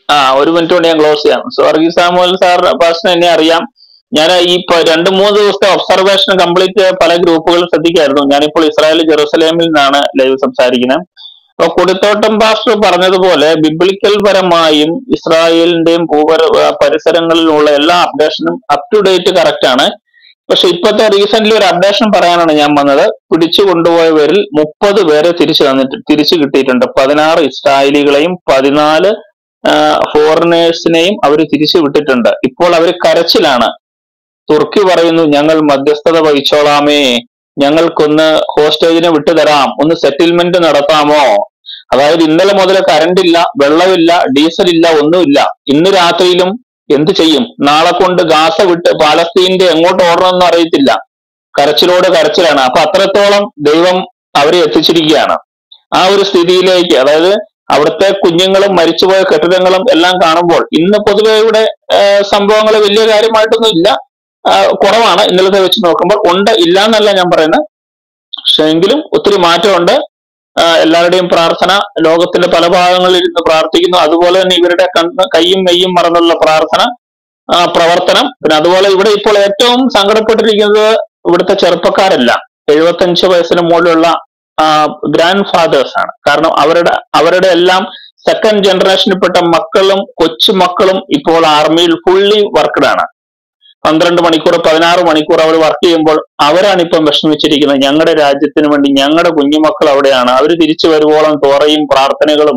ഒരു മിനിറ്റ് കൊണ്ട് ഞാൻ ക്ലോസ് ചെയ്യാം. വർഗീസ് സാമുവൽ സാർ പേഴ്സണൽ എന്നെ അറിയാം. ഞാൻ ഈ 2-3 ദിവസത്തെ ഒബ്സർവേഷൻ കംപ്ലീറ്റ് പല ഗ്രൂപ്പുകളും ശ്രദ്ധിക്കായിരുന്നു. ഞാനിപ്പോൾ ഇസ്രായേൽ ജെറുസലേമിൽ നിന്നാണ് ലൈവ് സംസാരിക്കുന്നത്. അപ്പൊ കൊടിത്തോട്ടം പാസ്റ്റർ പറഞ്ഞതുപോലെ ബിബ്ലിക്കൽ പരമായും ഇസ്രായേലിന്റെയും പരിസരങ്ങളിലുള്ള എല്ലാ അപ്ഡേഷനും അപ് ടു ഡേറ്റ് കറക്റ്റ് ആണ്. പക്ഷെ ഇപ്പോഴത്തെ റീസെന്റ് ഒരു അപ്ഡേഷൻ പറയാനാണ് ഞാൻ വന്നത്. പിടിച്ചു കൊണ്ടുപോയവരിൽ 30 പേരെ തിരിച്ചു കിട്ടിയിട്ടുണ്ട്. 16 ഇസ്രായേലികളെയും 14 ഫോറിനേഴ്സിനെയും അവർ തിരിച്ചു വിട്ടിട്ടുണ്ട്. ഇപ്പോൾ അവർ കരച്ചിലാണ്. തുർക്കി പറയുന്നു ഞങ്ങൾ മധ്യസ്ഥത വഹിച്ചോളാമേ, ഞങ്ങൾക്കൊന്ന് ഹോസ്റ്റേജിനെ വിട്ടുതരാം, ഒന്ന് സെറ്റിൽമെന്റ് നടത്താമോ. അതായത് ഇന്നലെ മുതൽ കറണ്ട് ഇല്ല, വെള്ളമില്ല, ഡീസൽ ഇല്ല, ഒന്നുമില്ല. ഇന്ന് രാത്രിയിലും എന്ത് ചെയ്യും? നാളെ കൊണ്ട് ഗാസ വിട്ട് പാലസ്തീന്റെ എങ്ങോട്ട് ഓടണമെന്ന് അറിയത്തില്ല. കരച്ചിലോട് കരച്ചിലാണ്. അപ്പൊ അത്രത്തോളം ദൈവം അവരെ എത്തിച്ചിരിക്കുകയാണ് ആ ഒരു സ്ഥിതിയിലേക്ക്. അതായത് അവിടുത്തെ കുഞ്ഞുങ്ങളും മരിച്ചുപോയ കെട്ടിടങ്ങളും എല്ലാം കാണുമ്പോൾ ഇന്ന് പൊതുവെ ഇവിടെ സംഭവങ്ങൾ വലിയ കാര്യമായിട്ടൊന്നും ഇല്ല, കുറവാണ്. ഇന്നലത്തെ വെച്ച് നോക്കുമ്പോൾ ഉണ്ട്, ഇല്ല എന്നല്ല ഞാൻ പറയുന്നത്. പക്ഷെ എങ്കിലും ഒത്തിരി മാറ്റമുണ്ട്. എല്ലാവരുടെയും പ്രാർത്ഥന, ലോകത്തിന്റെ പല ഭാഗങ്ങളിൽ ഇരുന്ന് പ്രാർത്ഥിക്കുന്നു. അതുപോലെ തന്നെ ഇവരുടെ കയ്യും മെയ്യും മറന്നുള്ള പ്രാർത്ഥന പ്രവർത്തനം. പിന്നെ അതുപോലെ ഇവിടെ ഇപ്പോൾ ഏറ്റവും സങ്കടപ്പെട്ടിരിക്കുന്നത് ഇവിടുത്തെ ചെറുപ്പക്കാരല്ല, 75 വയസ്സിന് മുകളിലുള്ള ഗ്രാൻഡ് ഫാദേഴ്സ് ആണ്. കാരണം അവരുടെ എല്ലാം സെക്കൻഡ് ജനറേഷനിൽപ്പെട്ട മക്കളും കൊച്ചുമക്കളും ഇപ്പോൾ ആർമിയിൽ ഫുള്ളി വർക്ക്ഡ് ആണ്. 12 മണിക്കൂർ 16 മണിക്കൂർ അവർ വർക്ക് ചെയ്യുമ്പോൾ അവരാണ് ഇപ്പം വിഷമിച്ചിരിക്കുന്നത്. ഞങ്ങളുടെ രാജ്യത്തിന് വേണ്ടി ഞങ്ങളുടെ കുഞ്ഞുമക്കൾ അവിടെയാണ്, അവർ തിരിച്ചു വരുവോളം തോറയും പ്രാർത്ഥനകളും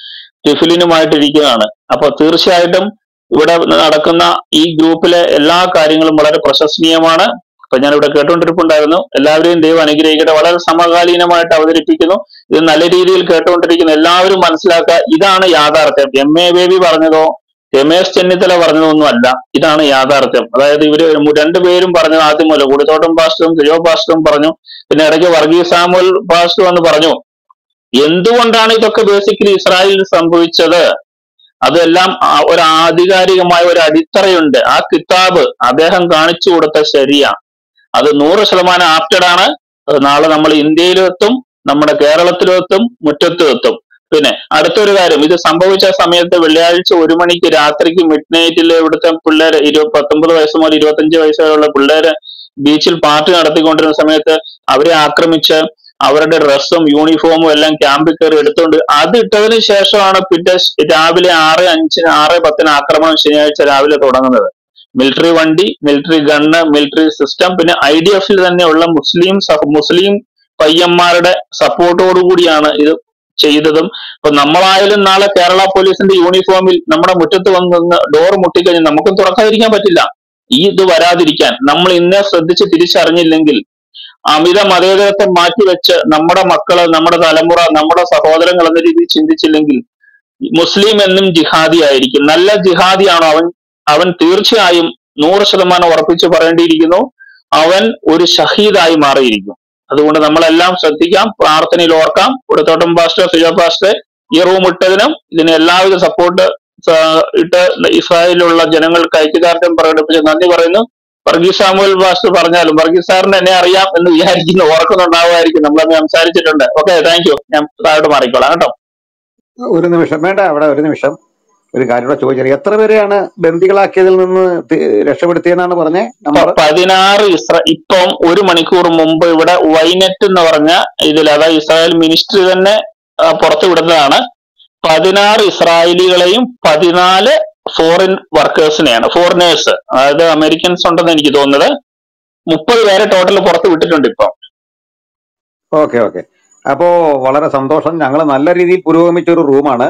ടിഫിലിനുമായിട്ടിരിക്കുകയാണ്. അപ്പൊ തീർച്ചയായിട്ടും ഇവിടെ നടക്കുന്ന ഈ ഗ്രൂപ്പിലെ എല്ലാ കാര്യങ്ങളും വളരെ പ്രശംസനീയമാണ്. അപ്പൊ ഞാൻ ഇവിടെ കേട്ടുകൊണ്ടിരിപ്പുണ്ടായിരുന്നു. എല്ലാവരെയും ദൈവം അനുഗ്രഹിക്കട്ടെ. വളരെ സമകാലീനമായിട്ട് അവതരിപ്പിക്കുന്നു. ഇത് നല്ല രീതിയിൽ കേട്ടുകൊണ്ടിരിക്കുന്നു. എല്ലാവരും മനസ്സിലാക്കുക, ഇതാണ് യാഥാർത്ഥ്യം. MA ബേബി പറഞ്ഞതോ രമേശ് ചെന്നിത്തല പറഞ്ഞതൊന്നും അല്ല, ഇതാണ് യാഥാർത്ഥ്യം. അതായത് ഇവര് രണ്ടുപേരും പറഞ്ഞത് ആദ്യം മുതൽ കൊടിത്തോട്ടം പാസ്റ്ററും സിജോ പാസ്റ്ററും പറഞ്ഞു, പിന്നെ ഇടയ്ക്ക് വർഗീസ് സാമുവൽ പാസ്റ്റർ എന്ന് പറഞ്ഞു. എന്തുകൊണ്ടാണ് ഇതൊക്കെ ബേസിക്കലി ഇസ്രായേലിൽ സംഭവിച്ചത്? അതെല്ലാം ഒരു ആധികാരികമായ ഒരു അടിത്തറയുണ്ട്. ആ കിതാബ് അദ്ദേഹം കാണിച്ചു കൊടുത്ത ശരിയാ, അത് 100% ആപ്റ്റഡ് ആണ്. അത് നാളെ നമ്മൾ ഇന്ത്യയിലും എത്തും, നമ്മുടെ കേരളത്തിലും എത്തും, മുറ്റത്തും എത്തും. പിന്നെ അടുത്തൊരു കാര്യം, ഇത് സംഭവിച്ച സമയത്ത് വെള്ളിയാഴ്ച 1 മണിക്ക് രാത്രിക്ക് മിഡ് നൈറ്റിൽ ഇവിടുത്തെ പിള്ളേര് 19 വയസ്സ് മുതൽ 25 വയസ്സ് വരെയുള്ള പിള്ളേര് ബീച്ചിൽ പാർട്ടി നടത്തിക്കൊണ്ടിരുന്ന സമയത്ത് അവരെ ആക്രമിച്ച് അവരുടെ ഡ്രസ്സും യൂണിഫോമും എല്ലാം ക്യാമ്പിൽ കയറി എടുത്തുകൊണ്ട് അത് ഇട്ടതിന് ശേഷമാണ് പിന്നെ രാവിലെ 6:05 6:10 ആക്രമണം ശനിയാഴ്ച രാവിലെ തുടങ്ങുന്നത്. മിലിറ്ററി വണ്ടി, മിലിറ്ററി ഗണ്ണ്, മിലിറ്ററി സിസ്റ്റം, പിന്നെ IDF-ൽ തന്നെയുള്ള മുസ്ലിം പയ്യന്മാരുടെ സപ്പോർട്ടോടുകൂടിയാണ് ഇത് ചെയ്തതും. ഇപ്പൊ നമ്മളായാലും നാളെ കേരള പോലീസിന്റെ യൂണിഫോമിൽ നമ്മുടെ മുറ്റത്ത് വന്ന് ഡോർ മുട്ടിക്കഴിഞ്ഞാൽ നമുക്കും തുറക്കാതിരിക്കാൻ പറ്റില്ല. ഇത് വരാതിരിക്കാൻ നമ്മൾ ഇന്നെ ശ്രദ്ധിച്ച് തിരിച്ചറിഞ്ഞില്ലെങ്കിൽ, അമിത മതേതരത്വം മാറ്റിവെച്ച് നമ്മുടെ മക്കള്, നമ്മുടെ തലമുറ, നമ്മുടെ സഹോദരങ്ങൾ എന്ന രീതിയിൽ ചിന്തിച്ചില്ലെങ്കിൽ മുസ്ലിം എന്നും ജിഹാദി ആയിരിക്കും. നല്ല ജിഹാദിയാണോ അവൻ തീർച്ചയായും 100% ഉറപ്പിച്ച് പറയേണ്ടിയിരിക്കുന്നു, അവൻ ഒരു ഷഹീദായി മാറിയിരിക്കും. അതുകൊണ്ട് നമ്മളെല്ലാം ശ്രദ്ധിക്കാം, പ്രാർത്ഥനയിൽ ഓർക്കാം. കൊടിത്തോട്ടം പാസ്റ്റർ, സിജോ പാസ്റ്റർ ഈ റൂം ഇട്ടതിനും ഇതിന് എല്ലാവിധ സപ്പോർട്ട് ഇട്ട് ഇസ്രായേലിലുള്ള ജനങ്ങൾക്ക് ഐക്യദാർഢ്യം പ്രകടിപ്പിച്ച് നന്ദി പറയുന്നു. വർഗീസ് സാമുവൽ പാസ്റ്റർ പറഞ്ഞാലും വർഗീസ് സാറിന് എന്നെ അറിയാം എന്ന് വിചാരിക്കുന്നു, ഓർക്കുന്നുണ്ടാവുമായിരിക്കും, നമ്മളന്ന് സംസാരിച്ചിട്ടുണ്ട്. Okay, thank you. ഞാൻ താഴോട്ട് മാറിക്കോളാം കേട്ടോ. ഒരു നിമിഷം വേണ്ട, അവിടെ ഒരു നിമിഷം ഒരു കാര്യം കൂടെ ചോദിച്ചത്, എത്ര പേരെയാണ് ബന്ദികളാക്കിയതിൽ നിന്ന് രക്ഷപ്പെടുത്തിയെന്നാണ് പറഞ്ഞേ? 16 ഇപ്പം 1 മണിക്കൂർ മുമ്പ് ഇവിടെ വൈനെറ്റ് എന്ന് പറഞ്ഞ ഇതിൽ, അതായത് ഇസ്രായേൽ മിനിസ്ട്രി തന്നെ പുറത്തു വിടുന്നതാണ്. 16 ഇസ്രായേലികളെയും 14 ഫോറിൻ വർക്കേഴ്സിനെയാണ്, ഫോറിനേഴ്സ്, അതായത് അമേരിക്കൻസ് ഉണ്ടെന്ന് എനിക്ക് തോന്നുന്നത്. 30 പേരെ ടോട്ടൽ പുറത്ത് വിട്ടിട്ടുണ്ട് ഇപ്പം. ഓക്കെ ഓക്കെ, അപ്പോ വളരെ സന്തോഷം. ഞങ്ങൾ നല്ല രീതിയിൽ പുരോഗമിച്ച ഒരു റൂമാണ്.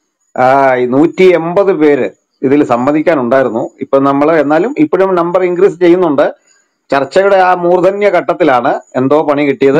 180 പേര് ഇതിൽ സമ്മതിക്കാനുണ്ടായിരുന്നു. ഇപ്പൊ നമ്മൾ എന്നാലും ഇപ്പോഴും നമ്പർ ഇൻക്രീസ് ചെയ്യുന്നുണ്ട്. ചർച്ചയുടെ ആ മൂർധന്യ ഘട്ടത്തിലാണ് എന്തോ പണി കിട്ടിയത്.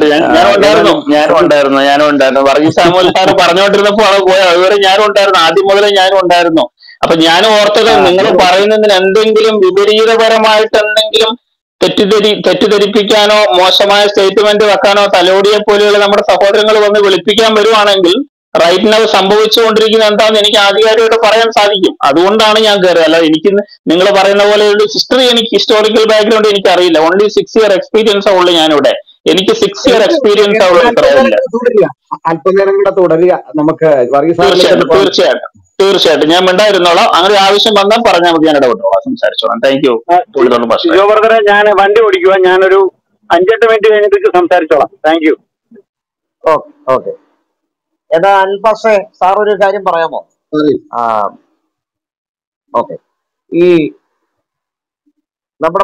ഞാനും വർഗീസ് സാമുവൽ സാറ് പറഞ്ഞുകൊണ്ടിരുന്നപ്പോ പോയ അതുവരെ ഞാനും ഉണ്ടായിരുന്നു, ആദ്യം മുതലേ ഞാനും ഉണ്ടായിരുന്നു. അപ്പൊ ഞാനും ഓർത്തത് നിങ്ങൾ പറയുന്നതിന് എന്തെങ്കിലും വിപരീതപരമായിട്ട് എന്തെങ്കിലും തെറ്റിദ്ധരിപ്പിക്കാനോ മോശമായ സ്റ്റേറ്റ്മെന്റ് വെക്കാനോ തലോടിയെ പോലെയുള്ള നമ്മുടെ സഹോദരങ്ങൾ വന്ന് വിളിപ്പിക്കാൻ വരുവാണെങ്കിൽ റൈറ്റ് നൗ സംഭവിച്ചുകൊണ്ടിരിക്കുന്ന എന്താണെന്ന് എനിക്ക് ആധികാരികമായിട്ട് പറയാൻ സാധിക്കും. അതുകൊണ്ടാണ് ഞാൻ കയറിയത്. അല്ല, എനിക്ക് നിങ്ങൾ പറയുന്ന പോലെ ഒരു ഹിസ്റ്റോറിക്കൽ ബാക്ക്ഗ്രൗണ്ട് എനിക്ക് അറിയില്ല. ഓൺലി 6 year എക്സ്പീരിയൻസ് ഉള്ളു ഞാനിവിടെ. എനിക്ക് 6 year എക്സ്പീരിയൻസ് ഉള്ളു. അല്പനേരം കൂടെ തുടരുക നമുക്ക്. തീർച്ചയായിട്ടും തീർച്ചയായിട്ടും ഞാൻ മിണ്ടായിരുന്നോളാം. അങ്ങനെ ഒരു ആവശ്യം വന്നാൽ പറഞ്ഞാൽ മതി, ഞാൻ ഇടപെട്ടോളാം, സംസാരിച്ചോളാം. Thank U. കൂടുതലൊന്നും പ്രശ്നം. ജിജോ ബ്രദറെ, ഞാൻ വണ്ടി ഓടിക്കുക, ഞാനൊരു 5-8 മിനിറ്റ് കഴിഞ്ഞിട്ട് സംസാരിച്ചോളാം. Thank you. Okay okay. എന്നാ അനിൽ പാസ്റ്റേ, സാർ ഒരു കാര്യം പറയാമോ? ആ ഓക്കെ. ഈ നമ്മുടെ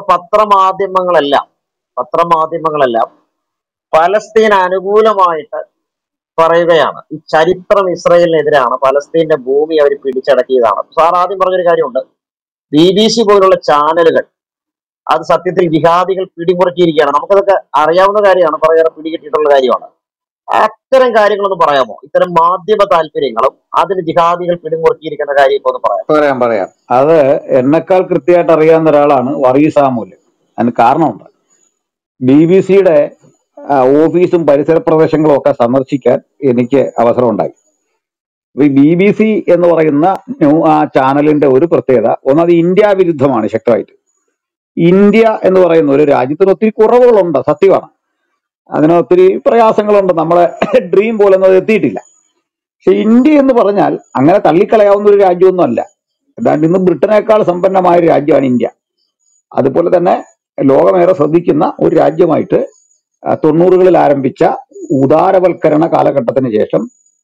പത്രമാധ്യമങ്ങളെല്ലാം പലസ്തീൻ അനുകൂലമായിട്ട് പറയുകയാണ്. ഈ ചരിത്രം ഇസ്രയേലിനെതിരാണ്, പലസ്തീന്റെ ഭൂമി അവർ പിടിച്ചടക്കിയതാണ്. സാർ ആദ്യം പറഞ്ഞൊരു കാര്യമുണ്ട്, BBC പോലുള്ള ചാനലുകൾ അത് സത്യത്തിൽ ജിഹാദികൾ പിടിമുറുക്കിയിരിക്കുകയാണ്. നമുക്കതൊക്കെ അറിയാവുന്ന കാര്യമാണ്, കുറേയേറെ പിടികിട്ടിയിട്ടുള്ള കാര്യമാണ്. അത്തരം കാര്യങ്ങളൊന്ന് പറയാമോ? ഇത്തരം മാധ്യമ താല്പര്യങ്ങളും അതിന് ജിഹാദികൾ പിടിമുറുക്കിയിരിക്കുന്ന കാര്യം ഒന്ന് പറയാം. പറയാം. അത് എന്നെക്കാൾ കൃത്യമായിട്ട് അറിയാവുന്ന ഒരാളാണ് വർഗീസ് സാമുവൽ. അതിന് കാരണമുണ്ട്. BBC-യുടെ ഓഫീസും പരിസര പ്രദേശങ്ങളും ഒക്കെ സന്ദർശിക്കാൻ എനിക്ക് അവസരം ഉണ്ടായി. ഈ BBC എന്ന് പറയുന്ന ചാനലിന്റെ ഒരു പ്രത്യേകത, ഒന്നത് ഇന്ത്യ വിരുദ്ധമാണ് ശക്തമായിട്ട്. ഇന്ത്യ എന്ന് പറയുന്ന ഒരു രാജ്യത്തിന് ഒത്തിരി കുറവുകളുണ്ട്, സത്യമാണ്. അതിന് ഒത്തിരി പ്രയാസങ്ങളുണ്ട്, നമ്മളെ ഡ്രീം പോലൊന്നും അത് എത്തിയിട്ടില്ല. പക്ഷെ ഇന്ത്യ എന്ന് പറഞ്ഞാൽ അങ്ങനെ തള്ളിക്കളയാവുന്ന ഒരു രാജ്യമൊന്നും അല്ല. ഏതാണ്ട് ഇന്ന് ബ്രിട്ടനേക്കാൾ സമ്പന്നമായ ഒരു രാജ്യമാണ് ഇന്ത്യ. അതുപോലെ തന്നെ ലോകമേറെ ശ്രദ്ധിക്കുന്ന ഒരു രാജ്യമായിട്ട് 90-കളിൽ ആരംഭിച്ച ഉദാരവൽക്കരണ കാലഘട്ടത്തിന് ശേഷം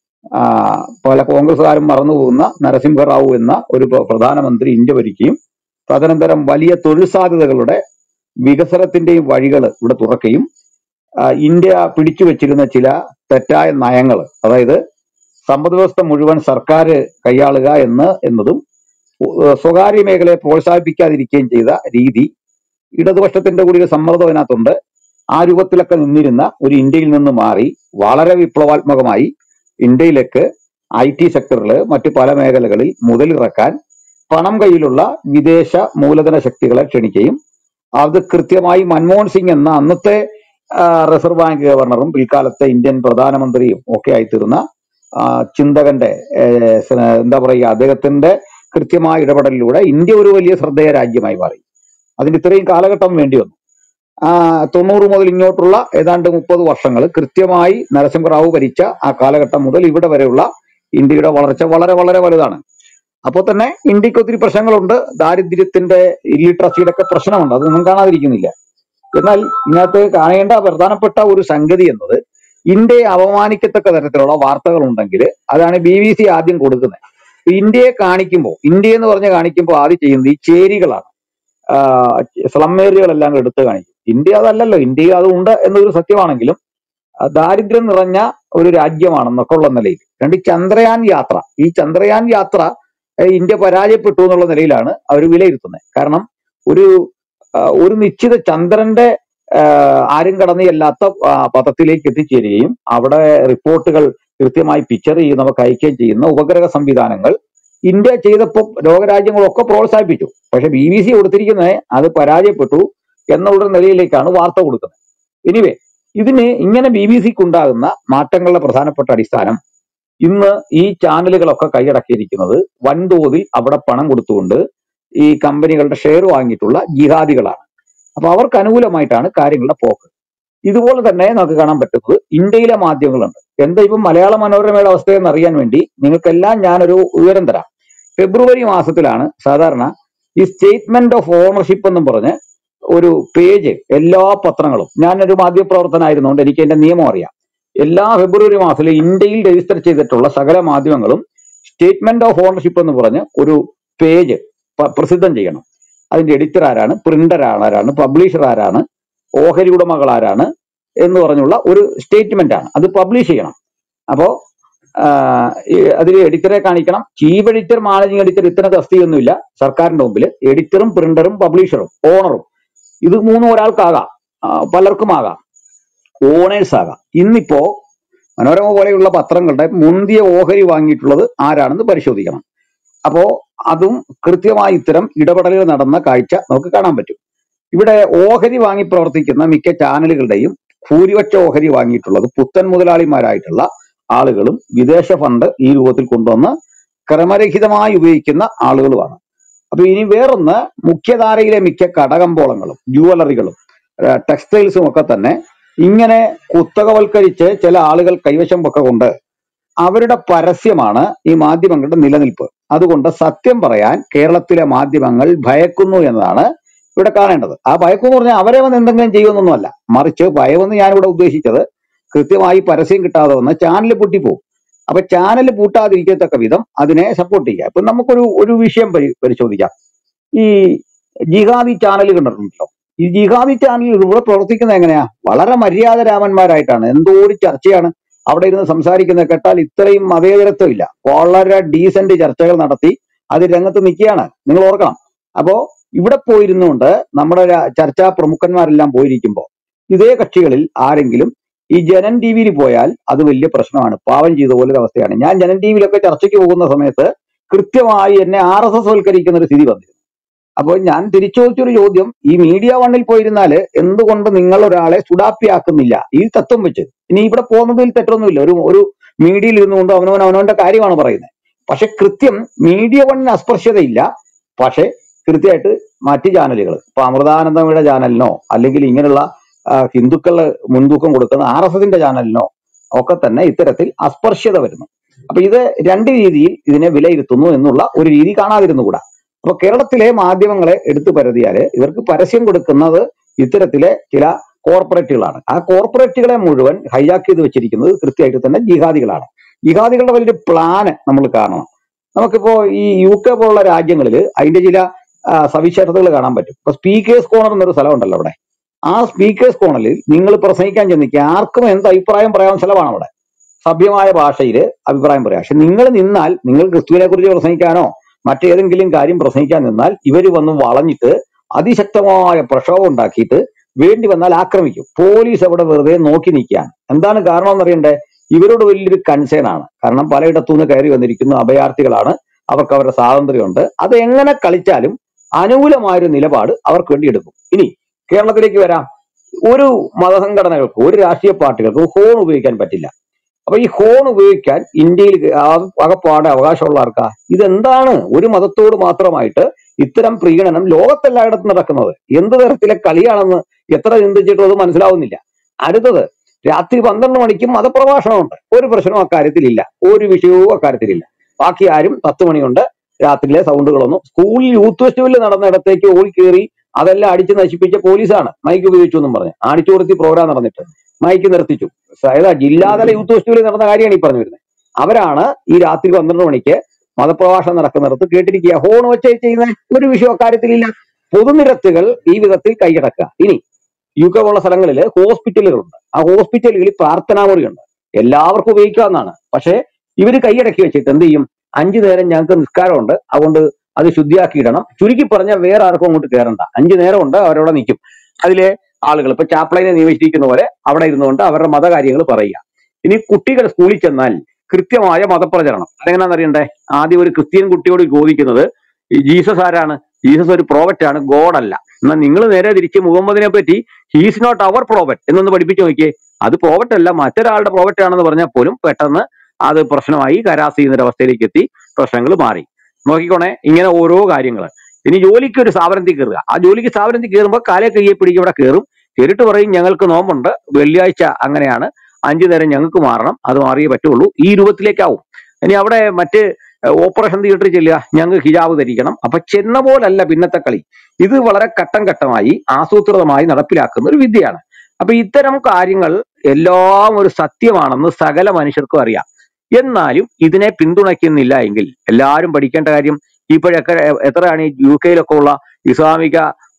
പല കോൺഗ്രസ്സുകാരും മറന്നുപോകുന്ന നരസിംഹറാവു എന്ന ഒരു പ്രധാനമന്ത്രി ഇന്ത്യ ഭരിക്കുകയും തദനന്തരം വലിയ തൊഴിൽ സാധ്യതകളുടെ വികസനത്തിന്റെയും വഴികൾ ഇവിടെ തുറക്കുകയും ഇന്ത്യ പിടിച്ചു വെച്ചിരുന്ന ചില തെറ്റായ നയങ്ങൾ, അതായത് സമ്പദ് വ്യവസ്ഥ മുഴുവൻ സർക്കാർ കൈയാളുക എന്നതും സ്വകാര്യ മേഖലയെ പ്രോത്സാഹിപ്പിക്കാതിരിക്കുകയും ചെയ്ത രീതി, ഇടതുപക്ഷത്തിന്റെ കൂടി ഒരു സമ്മർദ്ദം അതിനകത്തുണ്ട്. ആ രൂപത്തിലൊക്കെ നിന്നിരുന്ന ഒരു ഇന്ത്യയിൽ നിന്ന് മാറി വളരെ വിപ്ലവാത്മകമായി ഇന്ത്യയിലേക്ക് IT സെക്ടറിൽ മറ്റു പല മേഖലകളിൽ മുതലിറക്കാൻ പണം കയ്യിലുള്ള വിദേശ മൂലധന ശക്തികളെ ക്ഷണിക്കുകയും അത് കൃത്യമായി മൻമോഹൻ സിംഗ് എന്ന അന്നത്തെ റിസർവ് ബാങ്ക് ഗവർണറും പിൽക്കാലത്തെ ഇന്ത്യൻ പ്രധാനമന്ത്രിയും ഒക്കെ ആയിത്തീർന്ന ചിന്തകന്റെ എന്താ പറയുക, അദ്ദേഹത്തിന്റെ കൃത്യമായ ഇടപെടലിലൂടെ ഇന്ത്യ ഒരു വലിയ ശ്രദ്ധേയ രാജ്യമായി മാറി. അതിന് ഇത്രയും കാലഘട്ടം വേണ്ടി വന്നു. 90 മുതൽ ഇങ്ങോട്ടുള്ള ഏതാണ്ട് 30 വർഷങ്ങൾ കൃത്യമായി നരസിംഹറാവു ഭരിച്ച ആ കാലഘട്ടം മുതൽ ഇവിടെ വരെയുള്ള ഇന്ത്യയുടെ വളർച്ച വളരെ വളരെ വലുതാണ്. അപ്പോൾ തന്നെ ഇന്ത്യക്ക് ഒത്തിരി പ്രശ്നങ്ങളുണ്ട്, ദാരിദ്ര്യത്തിന്റെ ഇല്ലിട്രസിയുടെ ഒക്കെ പ്രശ്നമുണ്ട്, അതൊന്നും കാണാതിരിക്കുന്നില്ല. എന്നാൽ ഇതിനകത്ത് കാണേണ്ട പ്രധാനപ്പെട്ട ഒരു സംഗതി എന്നത്, ഇന്ത്യയെ അപമാനിക്കത്തക്ക തരത്തിലുള്ള വാർത്തകൾ ഉണ്ടെങ്കിൽ അതാണ് BBC ആദ്യം കൊടുക്കുന്നത്. ഇന്ത്യയെ കാണിക്കുമ്പോൾ, ഇന്ത്യ എന്ന് പറഞ്ഞ് കാണിക്കുമ്പോൾ ആദ്യം ചെയ്യുന്നത് ഈ ചേരികളാണ്, സ്ലം ഏരിയകളെല്ലാം എടുത്ത് കാണിക്കും. ഇന്ത്യ അതല്ലല്ലോ, ഇന്ത്യ അതുണ്ട് എന്നൊരു സത്യമാണെങ്കിലും ദാരിദ്ര്യം നിറഞ്ഞ ഒരു രാജ്യമാണെന്നൊക്കെ ഉള്ള നിലയിൽ. രണ്ട്, ഈ ചന്ദ്രയാൻ യാത്ര ഇന്ത്യ പരാജയപ്പെട്ടു എന്നുള്ള നിലയിലാണ് അവർ വിലയിരുത്തുന്നത്. കാരണം ഒരു നിശ്ചിത ചന്ദ്രന്റെ ആരും കടന്നു ചെല്ലാത്ത പഥത്തിലേക്ക് എത്തിച്ചേരുകയും അവിടെ റിപ്പോർട്ടുകൾ കൃത്യമായി പിക്ചർ ചെയ്ത് നമുക്ക് അയക്കുകയും ചെയ്യുന്ന ഉപഗ്രഹ സംവിധാനങ്ങൾ ഇന്ത്യ ചെയ്തപ്പോൾ ലോകരാജ്യങ്ങളൊക്കെ പ്രോത്സാഹിപ്പിച്ചു. പക്ഷെ BBC കൊടുത്തിരിക്കുന്നത് അത് പരാജയപ്പെട്ടു എന്നുള്ള നിലയിലേക്കാണ് വാർത്ത കൊടുക്കുന്നത്. എനിവേ, ഇതിന് ഇങ്ങനെ BBC-ക്ക് ഉണ്ടാകുന്ന മാറ്റങ്ങളുടെ പ്രധാനപ്പെട്ട അടിസ്ഥാനം, ഇന്ന് ഈ ചാനലുകളൊക്കെ കൈയടക്കിയിരിക്കുന്നത് വൻതോതിൽ അവിടെ പണം കൊടുത്തുകൊണ്ട് ഈ കമ്പനികളുടെ ഷെയർ വാങ്ങിയിട്ടുള്ള ജിഹാദികളാണ്. അപ്പൊ അവർക്ക് അനുകൂലമായിട്ടാണ് കാര്യങ്ങളുടെ പോക്ക്. ഇതുപോലെ തന്നെ നമുക്ക് കാണാൻ പറ്റുന്നത് ഇന്ത്യയിലെ മാധ്യമങ്ങളുണ്ട്. എന്താ ഇപ്പം മലയാള മനോരമയുടെ അവസ്ഥയെന്ന് അറിയാൻ വേണ്ടി നിങ്ങൾക്കെല്ലാം ഞാനൊരു വിവരം തരാം. ഫെബ്രുവരി മാസത്തിലാണ് സാധാരണ ഈ സ്റ്റേറ്റ്മെന്റ് ഓഫ് ഓണർഷിപ്പ് എന്നും പറഞ്ഞ് ഒരു പേജ് എല്ലാ പത്രങ്ങളും, ഞാനൊരു മാധ്യമപ്രവർത്തനായിരുന്നുകൊണ്ട് എനിക്ക് അതിന്റെ നിയമം അറിയാം. എല്ലാ ഫെബ്രുവരി മാസത്തിലും ഇന്ത്യയിൽ രജിസ്റ്റർ ചെയ്തിട്ടുള്ള സകല മാധ്യമങ്ങളും സ്റ്റേറ്റ്മെന്റ് ഓഫ് ഓണർഷിപ്പ് എന്ന് പറഞ്ഞ് ഒരു പേജ് പ്രസിദ്ധം ചെയ്യണം. അതിന്റെ എഡിറ്റർ ആരാണ്, പ്രിന്റർ ആരാണ്, പബ്ലിഷർ ആരാണ്, ഓഹരി ഉടമകൾ ആരാണ് എന്ന് പറഞ്ഞുള്ള ഒരു സ്റ്റേറ്റ്മെന്റ് ആണ്. അത് പബ്ലിഷ് ചെയ്യണം. അപ്പോ അതിൽ എഡിറ്ററെ കാണിക്കണം. ചീഫ് എഡിറ്റർ, മാനേജിംഗ് എഡിറ്റർ, ഇത്തരം തസ്തികയൊന്നുമില്ല സർക്കാരിന്റെ മുമ്പിൽ. എഡിറ്ററും പ്രിന്ററും പബ്ലിഷറും ഓണറും, ഇത് മൂന്നും ഒരാൾക്കാകാം, പലർക്കും ആകാം, ഓണേഴ്സ് ആകാം. ഇന്നിപ്പോ മനോരമ പോലെയുള്ള പത്രങ്ങളുടെ മുന്തിയ ഓഹരി വാങ്ങിയിട്ടുള്ളത് ആരാണെന്ന് പരിശോധിക്കണം. അപ്പോ അതും കൃത്യമായി ഇത്തരം ഇടപെടലുകൾ നടന്ന കാഴ്ച നമുക്ക് കാണാൻ പറ്റും. ഇവിടെ ഓഹരി വാങ്ങി പ്രവർത്തിക്കുന്ന മിക്ക ചാനലുകളുടെയും ഭൂരിപക്ഷ ഓഹരി വാങ്ങിയിട്ടുള്ളത് പുത്തൻ മുതലാളിമാരായിട്ടുള്ള ആളുകളും വിദേശ ഫണ്ട് ഈ രൂപത്തിൽ കൊണ്ടുവന്ന് ക്രമരഹിതമായി ഉപയോഗിക്കുന്ന ആളുകളുമാണ്. അപ്പൊ ഇനി വേറൊന്ന്, മുഖ്യധാരയിലെ മിക്ക കടകമ്പോളങ്ങളും ജുവലറികളും ടെക്സ്റ്റൈൽസും ഒക്കെ തന്നെ ഇങ്ങനെ കുത്തകവൽക്കരിച്ച് ചില ആളുകൾ കൈവശം ഒക്കെ കൊണ്ട് അവരുടെ പരസ്യമാണ് ഈ മാധ്യമങ്ങളുടെ നിലനിൽപ്പ്. അതുകൊണ്ട് സത്യം പറയാൻ കേരളത്തിലെ മാധ്യമങ്ങൾ ഭയക്കുന്നു എന്നതാണ് ഇവിടെ കാണേണ്ടത്. ആ ഭയക്കെന്ന് പറഞ്ഞാൽ അവരെ വന്ന് എന്തെങ്കിലും ചെയ്യുമെന്നൊന്നുമല്ല, മറിച്ച് ഭയമെന്ന് ഞാനിവിടെ ഉദ്ദേശിച്ചത് കൃത്യമായി പരസ്യം കിട്ടാതെ വന്ന ചാനൽ പൂട്ടിപ്പോകും. അപ്പൊ ചാനൽ പൂട്ടാതിരിക്കത്തക്ക വിധം അതിനെ സപ്പോർട്ട് ചെയ്യുക. ഇപ്പൊ നമുക്കൊരു ഒരു വിഷയം പരിശോധിക്കാം. ഈ ജിഹാദി ചാനൽ കണ്ടിട്ടുണ്ടല്ലോ. ഈ ജിഹാദി ചാനൽ ഇവിടെ പ്രവർത്തിക്കുന്നത് എങ്ങനെയാ? വളരെ മര്യാദരാമന്മാരായിട്ടാണ്. എന്തോ ഒരു ചർച്ചയാണ് അവിടെ ഇരുന്ന് സംസാരിക്കുന്നത് കേട്ടാൽ ഇത്രയും മതേതരത്വം ഇല്ല. വളരെ ഡീസന്റ് ചർച്ചകൾ നടത്തി അത് രംഗത്ത് നിൽക്കുകയാണ്, നിങ്ങൾ ഓർക്കണം. അപ്പോ ഇവിടെ പോയിരുന്നുകൊണ്ട് നമ്മുടെ ചർച്ചാ പ്രമുഖന്മാരെല്ലാം പോയിരിക്കുമ്പോൾ ഇതേ കക്ഷികളിൽ ആരെങ്കിലും ഈ ജനൻ ടി വിയിൽ പോയാൽ അത് വലിയ പ്രശ്നമാണ്, പാവം ചെയ്ത പോലൊരു അവസ്ഥയാണ്. ഞാൻ ജനൻ ടി വിയിലൊക്കെ ചർച്ചയ്ക്ക് പോകുന്ന സമയത്ത് കൃത്യമായി എന്നെ RSS വൽക്കരിക്കുന്ന ഒരു സ്ഥിതി വന്നിരുന്നു. അപ്പോൾ ഞാൻ തിരിച്ചു ചോദിച്ചൊരു ചോദ്യം, ഈ മീഡിയ വണ്ണിൽ പോയിരുന്നാല് എന്തുകൊണ്ട് നിങ്ങൾ ഒരാളെ സുഡാപ്പിയാക്കുന്നില്ല ഈ തത്വം വെച്ച്? ഇനി ഇവിടെ പോകുന്നതിൽ തെറ്റൊന്നുമില്ല, ഒരു മീഡിയയിൽ ഇരുന്നുകൊണ്ട് അവനവന്റെ കാര്യമാണ് പറയുന്നത്. പക്ഷെ കൃത്യം മീഡിയ വണ്ണിന് അസ്പർശ്യതയില്ല, പക്ഷെ കൃത്യമായിട്ട് മറ്റ് ചാനലുകൾ, ഇപ്പൊ അമൃതാനന്ദയുടെ ചാനലിനോ അല്ലെങ്കിൽ ഇങ്ങനെയുള്ള ഹിന്ദുക്കള് മുൻതൂക്കം കൊടുക്കുന്ന RSSന്റെ ചാനലിനോ ഒക്കെ തന്നെ ഇത്തരത്തിൽ അസ്പർശ്യത വരുന്നു. അപ്പൊ ഇത് രണ്ട് രീതിയിൽ ഇതിനെ വിലയിരുത്തുന്നു എന്നുള്ള ഒരു രീതി കാണാതിരുന്നുകൂടാ. അപ്പൊ കേരളത്തിലെ മാധ്യമങ്ങളെ എടുത്തു പരതിയാല് ഇവർക്ക് പരസ്യം കൊടുക്കുന്നത് ഇത്തരത്തിലെ ചില കോർപ്പറേറ്റുകളാണ്. ആ കോർപ്പറേറ്റുകളെ മുഴുവൻ ഹൈജാക്ക് ചെയ്ത് വെച്ചിരിക്കുന്നത് കൃത്യമായിട്ട് തന്നെ ജിഹാദികളാണ്. ജിഹാദികളുടെ വലിയൊരു പ്ലാന് നമ്മൾ കാണണം. നമുക്കിപ്പോ ഈ UK പോലുള്ള രാജ്യങ്ങളിൽ അതിന്റെ ചില സവിശേഷതകൾ കാണാൻ പറ്റും. ഇപ്പൊ സ്പീക്കേഴ്സ് കോർണർ എന്നൊരു സ്ഥലം ഉണ്ടല്ലോ അവിടെ. ആ സ്പീക്കേഴ്സ് കോർണറിൽ നിങ്ങൾ പ്രസംഗിക്കാൻ ചെന്നിക്കുക ആർക്കും എന്ത് അഭിപ്രായം പറയാൻ സ്ഥലമാണ് അവിടെ. സഭ്യമായ ഭാഷയിൽ അഭിപ്രായം പറയാം. പക്ഷെ നിങ്ങൾ നിന്നാൽ, നിങ്ങൾ ക്രിസ്തുവിനെ കുറിച്ച് പ്രസംഗിക്കാനോ മറ്റേതെങ്കിലും കാര്യം പ്രസംഗിക്കാൻ നിന്നാൽ ഇവര് വന്ന് വളഞ്ഞിട്ട് അതിശക്തമായ പ്രക്ഷോഭം ഉണ്ടാക്കിയിട്ട് വേണ്ടി വന്നാൽ ആക്രമിക്കും. പോലീസ് അവിടെ വെറുതെ നോക്കി നിൽക്കുകയാണ്. എന്താണ് കാരണം എന്നറിയണ്ടേ? ഇവരോട് വലിയൊരു കൺസേൺ ആണ്. കാരണം പലയിടത്തുനിന്ന് കയറി വന്നിരിക്കുന്നു അഭയാർത്ഥികളാണ്, അവർക്ക് അവരുടെ സ്വാതന്ത്ര്യമുണ്ട്. അത് എങ്ങനെ കളിച്ചാലും അനുകൂലമായൊരു നിലപാട് അവർക്ക് വേണ്ടി എടുക്കും. ഇനി കേരളത്തിലേക്ക് വരാം. ഒരു മതസംഘടനകൾക്ക്, ഒരു രാഷ്ട്രീയ പാർട്ടികൾക്ക് ഹോൺ ഉപയോഗിക്കാൻ പറ്റില്ല. അപ്പൊ ഈ ഹോൺ ഉപയോഗിക്കാൻ ഇന്ത്യയിൽ അകപ്പാടെ അവകാശമുള്ള ആർക്കാ? ഇതെന്താണ് ഒരു മതത്തോട് മാത്രമായിട്ട് ഇത്തരം പ്രീണനം ലോകത്തെല്ലായിടത്തും നടക്കുന്നത്? എന്ത് തരത്തിലെ കളിയാണെന്ന് എത്ര ചിന്തിച്ചിട്ടും അത് മനസ്സിലാവുന്നില്ല. അടുത്തത്, രാത്രി 12 മണിക്കും മതപ്രഭാഷണമുണ്ട്. ഒരു പ്രശ്നവും അക്കാര്യത്തിലില്ല, ഒരു വിഷയവും അക്കാര്യത്തിലില്ല. ബാക്കി ആരും 10 മണിയുണ്ട് രാത്രിയിലെ സൗണ്ടുകളൊന്നും. സ്കൂളിൽ യൂത്ത് ഫെസ്റ്റിവൽ നടന്നിടത്തേക്ക് ഓടി കയറി അതെല്ലാം അടിച്ച് നശിപ്പിച്ച പോലീസാണ്. മൈക്ക് ഉപയോഗിച്ചു എന്നും പറഞ്ഞ് അടിച്ചു കൊടുത്തി പ്രോഗ്രാം നടന്നിട്ട് മൈക്ക് നിർത്തിച്ചു. ഏതാ ജില്ലാതല യൂത്ത് ഫെസ്റ്റിവൽ നടന്ന കാര്യമാണ് ഈ പറഞ്ഞു വരുന്നത്. അവരാണ് ഈ രാത്രി 12 മണിക്ക് മതപ്രഭാഷണം നടക്കുന്നിടത്ത് കേട്ടിരിക്കുക. ഹോൺ വെച്ച് ചെയ്യുന്ന ഒരു വിഷയം അക്കാര്യത്തിലില്ല. പൊതുനിരത്തുകൾ ഈ വിധത്തിൽ കൈയടക്കുക. ഇനി UK പോലുള്ള സ്ഥലങ്ങളിൽ ഹോസ്പിറ്റലുകളുണ്ട്. ആ ഹോസ്പിറ്റലുകളിൽ പ്രാർത്ഥനാ മുറിയുണ്ട്, എല്ലാവർക്കും ഉപയോഗിക്കാവുന്നതാണ്. പക്ഷെ ഇവര് കൈയടക്കി വെച്ചിട്ട് എന്ത് ചെയ്യും? 5 നേരം ഞങ്ങൾക്ക് നിസ്കാരമുണ്ട്, അതുകൊണ്ട് അത് ശുദ്ധിയാക്കിയിടണം. ചുരുക്കി പറഞ്ഞാൽ വേറെ ആർക്കും അങ്ങോട്ട് കയറണ്ട. 5 നേരമുണ്ട്, അവരവിടെ നിൽക്കും. അതിലെ ആളുകൾ ഇപ്പൊ ചാപ്ലൈനെ നിയമിച്ചിരിക്കുന്ന പോലെ അവിടെ ഇരുന്നുകൊണ്ട് അവരുടെ മതകാര്യങ്ങൾ പറയുക. ഇനി കുട്ടികൾ സ്കൂളിൽ ചെന്നാൽ കൃത്യമായ മതപ്രചരണം. അതെങ്ങനെയാണെന്ന് അറിയണ്ടേ? ആദ്യം ഒരു ക്രിസ്ത്യൻ കുട്ടിയോട് ചോദിക്കുന്നത്, ഈ ജീസസ് ആരാണ്? ജീസസ് ഒരു പ്രോഫറ്റ് ആണ്, ഗോഡ് അല്ല. എന്നാൽ നിങ്ങൾ നേരെ തിരിച്ച് മുഹമ്മദിനെ പറ്റി ഹീസ് നോട്ട് അവർ പ്രോഫറ്റ് എന്നൊന്ന് പഠിപ്പിച്ചു നോക്കിയേ. അത് പ്രോഫറ്റ് അല്ല, മറ്റൊരാളുടെ പ്രോഫറ്റ് ആണെന്ന് പറഞ്ഞാൽ പോലും പെട്ടെന്ന് അത് പ്രശ്നമായി കരാസ് ചെയ്യുന്നൊരവസ്ഥയിലേക്ക് എത്തി, പ്രശ്നങ്ങൾ മാറി. നോക്കിക്കോണേ, ഇങ്ങനെ ഓരോ കാര്യങ്ങൾ. ഇനി ജോലിക്ക് ഒരു സ്ഥാപനത്തിൽ കയറുക. ആ ജോലിക്ക് സ്ഥാപനത്തിൽ കയറുമ്പോൾ കാലെ കയ്യെ പിടിക്കും, ഇവിടെ കയറും. കയറിട്ട് പറയും ഞങ്ങൾക്ക് നോമ്പുണ്ട്, വെള്ളിയാഴ്ച അങ്ങനെയാണ്, 5 നേരം ഞങ്ങൾക്ക് മാറണം, അത് മാറിയേ പറ്റുള്ളൂ. ഈ രൂപത്തിലേക്കാവും. ഇനി അവിടെ മറ്റ് ഓപ്പറേഷൻ തിയേറ്ററിൽ ചെല്ലുക, ഞങ്ങൾക്ക് ഹിജാബ് ധരിക്കണം. അപ്പൊ ചെന്ന പോലല്ല പിന്നത്തെ കളി. ഇത് വളരെ ഘട്ടം ഘട്ടമായി ആസൂത്രിതമായി നടപ്പിലാക്കുന്ന ഒരു വിദ്യയാണ്. അപ്പൊ ഇത്തരം കാര്യങ്ങൾ എല്ലാം ഒരു സത്യമാണെന്ന് സകല മനുഷ്യർക്കും അറിയാം. എന്നാലും ഇതിനെ പിന്തുണയ്ക്കുന്നില്ല എങ്കിൽ എല്ലാവരും പഠിക്കേണ്ട കാര്യം, ഇപ്പോഴൊക്കെ എത്രയാണ് ഈ UK ഉള്ള ഇസ്ലാമിക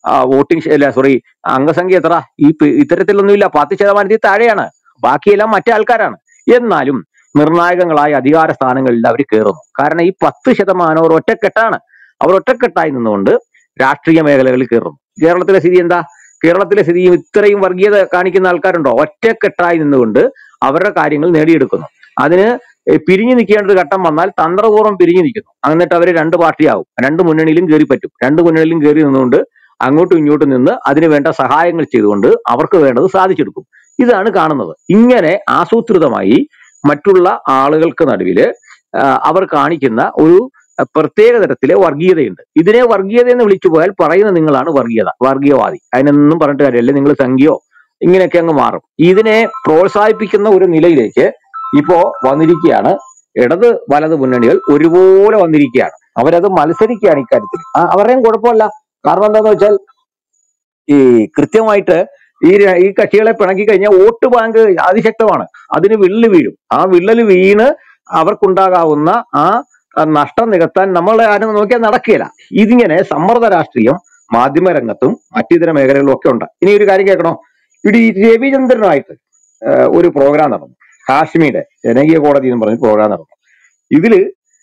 വോട്ടിംഗ് അംഗസംഖ്യ എത്ര? ഇത്തരത്തിലൊന്നുമില്ല, 10% താഴെയാണ്. ബാക്കിയെല്ലാം മറ്റേ ആൾക്കാരാണ്. എന്നാലും നിർണായകങ്ങളായ അധികാര സ്ഥാനങ്ങളിൽ അവർ കയറുന്നു. കാരണം ഈ 10% അവർ ഒറ്റക്കെട്ടാണ്. അവർ ഒറ്റക്കെട്ടായി നിന്നുകൊണ്ട് രാഷ്ട്രീയ മേഖലകളിൽ കയറുന്നു. കേരളത്തിലെ സ്ഥിതി എന്താ? കേരളത്തിലെ സ്ഥിതിയും ഇത്രയും വർഗീയത കാണിക്കുന്ന ആൾക്കാരുണ്ടോ? ഒറ്റക്കെട്ടായി നിന്നുകൊണ്ട് അവരുടെ കാര്യങ്ങൾ നേടിയെടുക്കുന്നു. അതിന് പിരിഞ്ഞു നിൽക്കേണ്ട ഒരു ഘട്ടം വന്നാൽ തന്ത്രപൂർവ്വം പിരിഞ്ഞു നിൽക്കുന്നു. എന്നിട്ട് അവർ 2 പാർട്ടിയാവും, 2 മുന്നണിയിലും കയറി പറ്റും. 2 മുന്നണിയിലും കയറി നിന്നുകൊണ്ട് അങ്ങോട്ടും ഇങ്ങോട്ടും നിന്ന് അതിന് വേണ്ട സഹായങ്ങൾ ചെയ്തുകൊണ്ട് അവർക്ക് വേണ്ടത് സാധിച്ചെടുക്കും. ഇതാണ് കാണുന്നത്. ഇങ്ങനെ ആസൂത്രിതമായി മറ്റുള്ള ആളുകൾക്ക് നടുവില് അവർ കാണിക്കുന്ന ഒരു പ്രത്യേക തരത്തിലെ വർഗീയതയുണ്ട്. ഇതിനെ വർഗീയത എന്ന് വിളിച്ചു പോയാൽ പറയുന്ന നിങ്ങളാണ് വർഗീയവാദി. അതിനൊന്നും പറഞ്ഞിട്ട് കാര്യമല്ല, നിങ്ങൾ സംഖ്യയോ ഇങ്ങനെയൊക്കെ അങ്ങ് മാറും. ഇതിനെ പ്രോത്സാഹിപ്പിക്കുന്ന ഒരു നിലയിലേക്ക് ഇപ്പോ വന്നിരിക്കുകയാണ് ഇടത് വലത് മുന്നണികൾ ഒരുപോലെ വന്നിരിക്കുകയാണ്. അവരത് മത്സരിക്കുകയാണ് ഇക്കാര്യത്തിൽ. അവരുടെയും കുഴപ്പമല്ല. കാരണം എന്താന്ന് വെച്ചാൽ ഈ കൃത്യമായിട്ട് ഈ കക്ഷികളെ പിണക്കി കഴിഞ്ഞാൽ വോട്ട് ബാങ്ക് അതിശക്തമാണ്. അതിന് വിള്ളൽ വീഴും. ആ വിള്ളൽ വീണ് അവർക്കുണ്ടാകാവുന്ന ആ നഷ്ടം നികത്താൻ നമ്മളെ ആരും നോക്കിയാൽ നടക്കുകയില്ല. ഇതിങ്ങനെ സമ്മർദ്ദ രാഷ്ട്രീയം മാധ്യമരംഗത്തും മറ്റിതര മേഖലകളിലും ഒക്കെ ഉണ്ട്. ഇനി ഒരു കാര്യം കേൾക്കണോ? ഇവിടെ ഈ രവിചന്ദ്രനുമായിട്ട് ഒരു പ്രോഗ്രാം നടന്നു. കാശ്മീര് ജനകീയ കോടതി എന്ന് പറഞ്ഞ പ്രോഗ്രാം നടന്നു. ഇതില്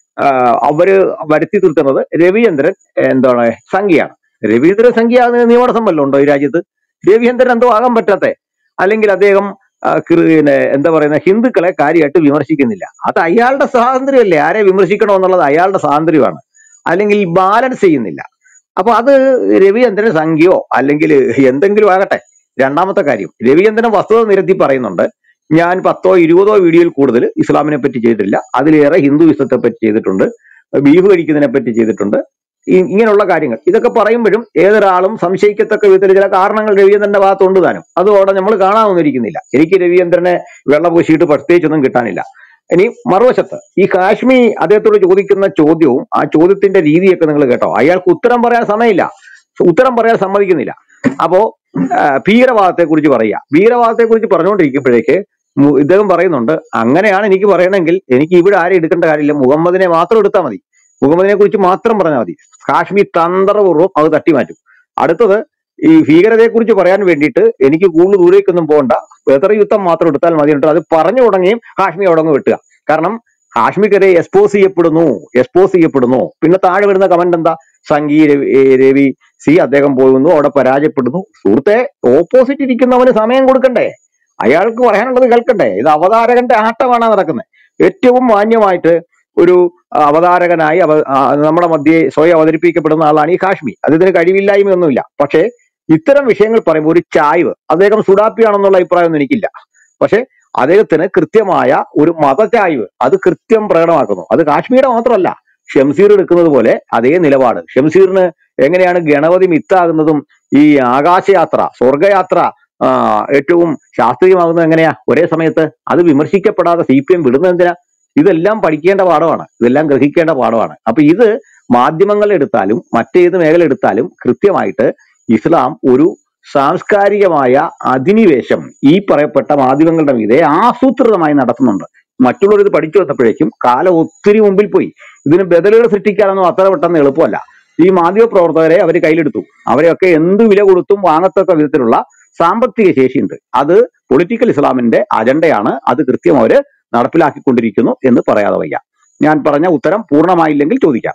അവര് വരുത്തി തീർക്കുന്നത് രവിചന്ദ്രൻ എന്താണ് സംഖ്യയാണ്. രവീന്ദ്രൻ സംഖ്യ നിയമതടസ്സം വല്ലതും ഉണ്ടോ ഈ രാജ്യത്ത്? രവിചന്ദ്രൻ എന്തോ ആകാൻ പറ്റാത്ത, അല്ലെങ്കിൽ അദ്ദേഹം പിന്നെ എന്താ പറയുന്ന ഹിന്ദുക്കളെ കാര്യമായിട്ട് വിമർശിക്കുന്നില്ല. അത് അയാളുടെ സ്വാതന്ത്ര്യമല്ലേ. ആരെ വിമർശിക്കണോ എന്നുള്ളത് അയാളുടെ സ്വാതന്ത്ര്യമാണ്. അല്ലെങ്കിൽ ബാലൻസ് ചെയ്യുന്നില്ല. അപ്പൊ അത് രവിചന്ദ്രൻ സംഖ്യയോ അല്ലെങ്കിൽ എന്തെങ്കിലും ആകട്ടെ. രണ്ടാമത്തെ കാര്യം, രവിചന്ദ്രൻ വസ്തുത നിരത്തി പറയുന്നുണ്ട്, ഞാൻ 10 or 20 വീഡിയോയിൽ കൂടുതൽ ഇസ്ലാമിനെ പറ്റി ചെയ്തിട്ടില്ല, അതിലേറെ ഹിന്ദുയിസത്തെ പറ്റി ചെയ്തിട്ടുണ്ട്, ബീഫ് കഴിക്കുന്നതിനെ പറ്റി ചെയ്തിട്ടുണ്ട്, ഇങ്ങനെയുള്ള കാര്യങ്ങൾ. ഇതൊക്കെ പറയുമ്പോഴും ഏതൊരാളും സംശയിക്കത്തക്ക വിധത്തിൽ ചില കാരണങ്ങൾ രവിചന്ദ്രന്റെ ഭാഗത്തുണ്ട് താനും. അതോടെ നമ്മൾ കാണാമെന്നിരിക്കുന്നില്ല. എനിക്ക് രവിചന്ദ്രനെ വെള്ളം പൂശിയിട്ട് പ്രത്യേകിച്ചൊന്നും കിട്ടാനില്ല. ഇനി മറുവശത്ത് ഈ കാശ്മീർ അദ്ദേഹത്തോട് ചോദിക്കുന്ന ചോദ്യവും ആ ചോദ്യത്തിന്റെ രീതിയൊക്കെ നിങ്ങൾ കേട്ടോ. അയാൾക്ക് ഉത്തരം പറയാൻ സമയമില്ല, ഉത്തരം പറയാൻ സമ്മതിക്കുന്നില്ല. അപ്പോ ഭീകരവാദത്തെ കുറിച്ച് പറയുക. ഭീകരവാദത്തെ കുറിച്ച് പറഞ്ഞുകൊണ്ടിരിക്കുമ്പോഴേക്ക് ഇദ്ദേഹം പറയുന്നുണ്ട്, അങ്ങനെയാണ് എനിക്ക് പറയണമെങ്കിൽ എനിക്ക് ഇവിടെ ആരും എടുക്കേണ്ട കാര്യമില്ല, മുഹമ്മദിനെ മാത്രം എടുത്താൽ മതി, മുഹമ്മദിനെ കുറിച്ച് മാത്രം പറഞ്ഞാൽ മതി. കാശ്മീർ തന്ത്രപൂർവ്വം അത് തട്ടിമാറ്റും. അടുത്തത്, ഈ ഭീകരതയെ കുറിച്ച് പറയാൻ വേണ്ടിയിട്ട് എനിക്ക് കൂടുതൽ ദൂരേക്കൊന്നും പോകണ്ട, ബദർ യുദ്ധം മാത്രം എടുത്താൽ മതി. അത് പറഞ്ഞു തുടങ്ങിയും കാശ്മീർ അവിടെ വെട്ടുക. കാരണം കാശ്മീർക്കെതിരെ എക്സ്പോസ് ചെയ്യപ്പെടുന്നു. പിന്നെ താഴെ വരുന്ന കമന്റ് എന്താ? സംഘി രവി സി അദ്ദേഹം പോകുന്നു, അവിടെ പരാജയപ്പെടുന്നു. സുഹൃത്തെ, ഓപ്പോസിറ്റ് ഇരിക്കുന്നവന് സമയം കൊടുക്കണ്ടേ? അയാൾക്ക് പറയാനുള്ളത് കേൾക്കണ്ടേ? ഇത് അവതാരകന്റെ ആട്ടമാണ് നടക്കുന്നത്. ഏറ്റവും മാന്യമായിട്ട് ഒരു അവതാരകനായി നമ്മുടെ മധ്യേ സ്വയം അവതരിപ്പിക്കപ്പെടുന്ന ആളാണ് ഈ കാശ്മീർ. അതിന് കഴിവില്ലായ്മയൊന്നുമില്ല. പക്ഷെ ഇത്തരം വിഷയങ്ങൾ പറയുമ്പോൾ ഒരു ചായ്വ്, അദ്ദേഹം സുഡാപ്പിയാണെന്നുള്ള അഭിപ്രായമൊന്നും എനിക്കില്ല. പക്ഷെ അദ്ദേഹത്തിന് കൃത്യമായ ഒരു മതചായ്വ് അത് കൃത്യം പ്രകടമാക്കുന്നു. അത് കാശ്മീരെ മാത്രമല്ല, ഷംസീർ എടുക്കുന്നത് പോലെ അതേ നിലപാട്. ഷംസീറിന് എങ്ങനെയാണ് ഗണപതി മിത്താകുന്നതും ഈ ആകാശയാത്ര, സ്വർഗയാത്ര ഏറ്റവും ശാസ്ത്രീയമാകുന്നത് എങ്ങനെയാ ഒരേ സമയത്ത്? അത് വിമർശിക്കപ്പെടാതെ CPM വിടുന്നത് എന്തിനാ? ഇതെല്ലാം പഠിക്കേണ്ട പാഠമാണ്, ഇതെല്ലാം ഗ്രഹിക്കേണ്ട പാഠമാണ്. അപ്പൊ ഇത് മാധ്യമങ്ങൾ എടുത്താലും മറ്റേത് മേഖല എടുത്താലും കൃത്യമായിട്ട് ഇസ്ലാം ഒരു സാംസ്കാരികമായ അധിനിവേശം ഈ പറയപ്പെട്ട മാധ്യമങ്ങളുടെ മീതെ ആസൂത്രിതമായി നടത്തുന്നുണ്ട്. മറ്റുള്ളവർ ഇത് പഠിച്ചു വന്നപ്പോഴേക്കും കാലം ഒത്തിരി മുമ്പിൽ പോയി. ഇതിന് ബദലുകൾ സൃഷ്ടിക്കാനൊന്നും അത്ര പെട്ടെന്ന് എളുപ്പമല്ല. ഈ മാധ്യമ പ്രവർത്തകരെ അവർ കയ്യിലെടുത്തു. അവരെയൊക്കെ എന്ത് വില കൊടുത്തും വാങ്ങത്തക്ക വിധത്തിലുള്ള സാമ്പത്തിക ശേഷിയുണ്ട്. അത് പൊളിറ്റിക്കൽ ഇസ്ലാമിന്റെ അജണ്ടയാണ്. അത് കൃത്യം അവര് നടപ്പിലാക്കിക്കൊണ്ടിരിക്കുന്നു എന്ന് പറയാതെ വയ്യ. ഞാൻ പറഞ്ഞ ഉത്തരം പൂർണ്ണമായില്ലെങ്കിൽ ചോദിക്കാം.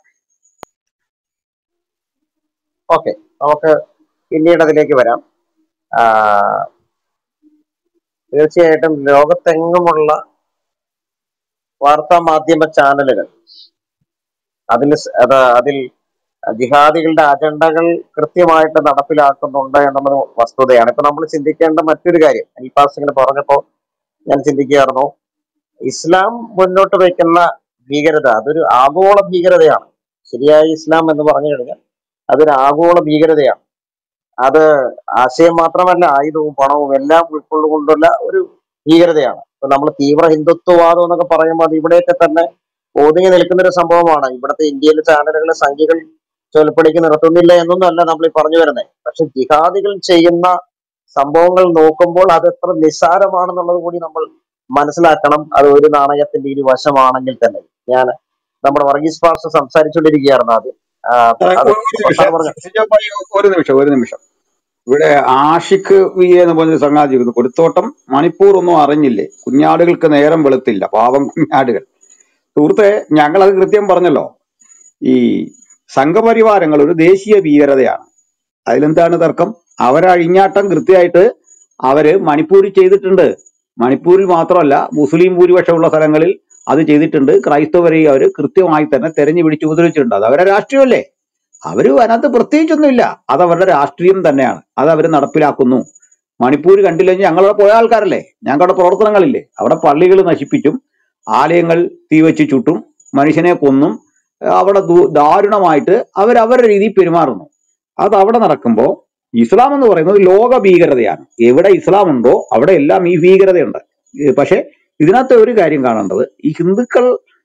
ഓക്കെ, നമുക്ക് പിന്നീട് അതിലേക്ക് വരാം. തീർച്ചയായിട്ടും ലോകത്തെങ്ങുമുള്ള വാർത്താ മാധ്യമ ചാനലുകൾ അതിൽ ജിഹാദികളുടെ അജണ്ടകൾ കൃത്യമായിട്ട് നടപ്പിലാക്കുന്നുണ്ട് എന്നുള്ളത് വസ്തുതയാണ്. ഇപ്പൊ നമ്മൾ ചിന്തിക്കേണ്ട മറ്റൊരു കാര്യം, അൽപാസ് ഇങ്ങനെ പറഞ്ഞപ്പോ ഞാൻ ചിന്തിക്കുകയായിരുന്നു, ഇസ്ലാം മുന്നോട്ട് വയ്ക്കുന്ന ഭീകരത അതൊരു ആഗോള ഭീകരതയാണ്. ശരിയായ ഇസ്ലാം എന്ന് പറഞ്ഞു കഴിഞ്ഞാൽ അതൊരു ആഗോള ഭീകരതയാണ്. അത് ആശയം മാത്രമല്ല, ആയുധവും പണവും എല്ലാം ഉൾക്കൊള്ളുകൊണ്ടുള്ള ഒരു ഭീകരതയാണ്. ഇപ്പൊ നമ്മൾ തീവ്ര ഹിന്ദുത്വവാദം എന്നൊക്കെ പറയുമ്പോൾ അത് ഇവിടെയൊക്കെ തന്നെ ഒതുങ്ങി നിൽക്കുന്ന ഒരു സംഭവമാണ്. ഇവിടുത്തെ ഇന്ത്യയിലെ ചാനലുകളെ സംഖ്യകൾ ചൊൽപ്പടിക്ക് നിർത്തുന്നില്ല എന്നൊന്നും അല്ല നമ്മൾ ഈ പറഞ്ഞു വരുന്നത്. പക്ഷെ ജിഹാദികൾ ചെയ്യുന്ന സംഭവങ്ങൾ നോക്കുമ്പോൾ അത് എത്ര നിസ്സാരമാണെന്നുള്ളത് കൂടി നമ്മൾ മനസ്സിലാക്കണം. അത് ഒരു നാണയത്തിന്റെ ഇരുവശമാണെങ്കിൽ തന്നെ. ഞാൻ നമ്മുടെ വർഗീസ് പാസ്റ്റർ സംസാരിച്ചുകൊണ്ടിരിക്കുകയായിരുന്നു ആദ്യം. ഒരു നിമിഷം ഇവിടെ ആഷിഖ് വി എന്ന് പറഞ്ഞ സംഗതി കൊടുത്തോട്ടം മണിപ്പൂർ ഒന്നും അറിഞ്ഞില്ലേ, കുഞ്ഞാടുകൾക്ക് നേരം വെളുത്തില്ല, പാവം കുഞ്ഞാടുകൾ. സുഹൃത്തെ, ഞങ്ങളത് കൃത്യം പറഞ്ഞല്ലോ. ഈ സംഘപരിവാരങ്ങൾ ഒരു ദേശീയ ഭീകരതയാണ്. അതിലെന്താണ് തർക്കം? അവരഴിഞ്ഞാട്ടം കൃത്യമായിട്ട് അവര് മണിപ്പൂരിൽ ചെയ്തിട്ടുണ്ട്. മണിപ്പൂരിൽ മാത്രമല്ല, മുസ്ലിം ഭൂരിപക്ഷമുള്ള സ്ഥലങ്ങളിൽ അത് ചെയ്തിട്ടുണ്ട്. ക്രൈസ്തവരെയും അവർ കൃത്യമായി തന്നെ തെരഞ്ഞു പിടിച്ച് ഉപദ്രവിച്ചിട്ടുണ്ട്. അത് അവരുടെ രാഷ്ട്രീയമല്ലേ. അവര് അതിനകത്ത് പ്രത്യേകിച്ചൊന്നുമില്ല. അത് അവരുടെ രാഷ്ട്രീയം തന്നെയാണ്. അത് അവർ നടപ്പിലാക്കുന്നു. മണിപ്പൂർ കണ്ടില്ലെങ്കിൽ ഞങ്ങളവിടെ പോയ ആൾക്കാരല്ലേ, ഞങ്ങളുടെ പ്രവർത്തനങ്ങളില്ലേ. അവിടെ പള്ളികൾ നശിപ്പിച്ചും ആലയങ്ങൾ തീവച്ച് ചുട്ടും മനുഷ്യനെ കൊന്നും അവിടെ ദാരുണമായിട്ട് അവരവരുടെ രീതിയിൽ പെരുമാറുന്നു. അത് അവിടെ നടക്കുമ്പോൾ ഇസ്ലാം എന്ന് പറയുന്നത് ലോക ഭീകരതയാണ്. എവിടെ ഇസ്ലാം ഉണ്ടോ അവിടെ എല്ലാം ഈ ഭീകരതയുണ്ട്. പക്ഷെ ഇതിനകത്ത് ഒരു കാര്യം കാണേണ്ടത്, ഈ ഹിന്ദുക്കൾ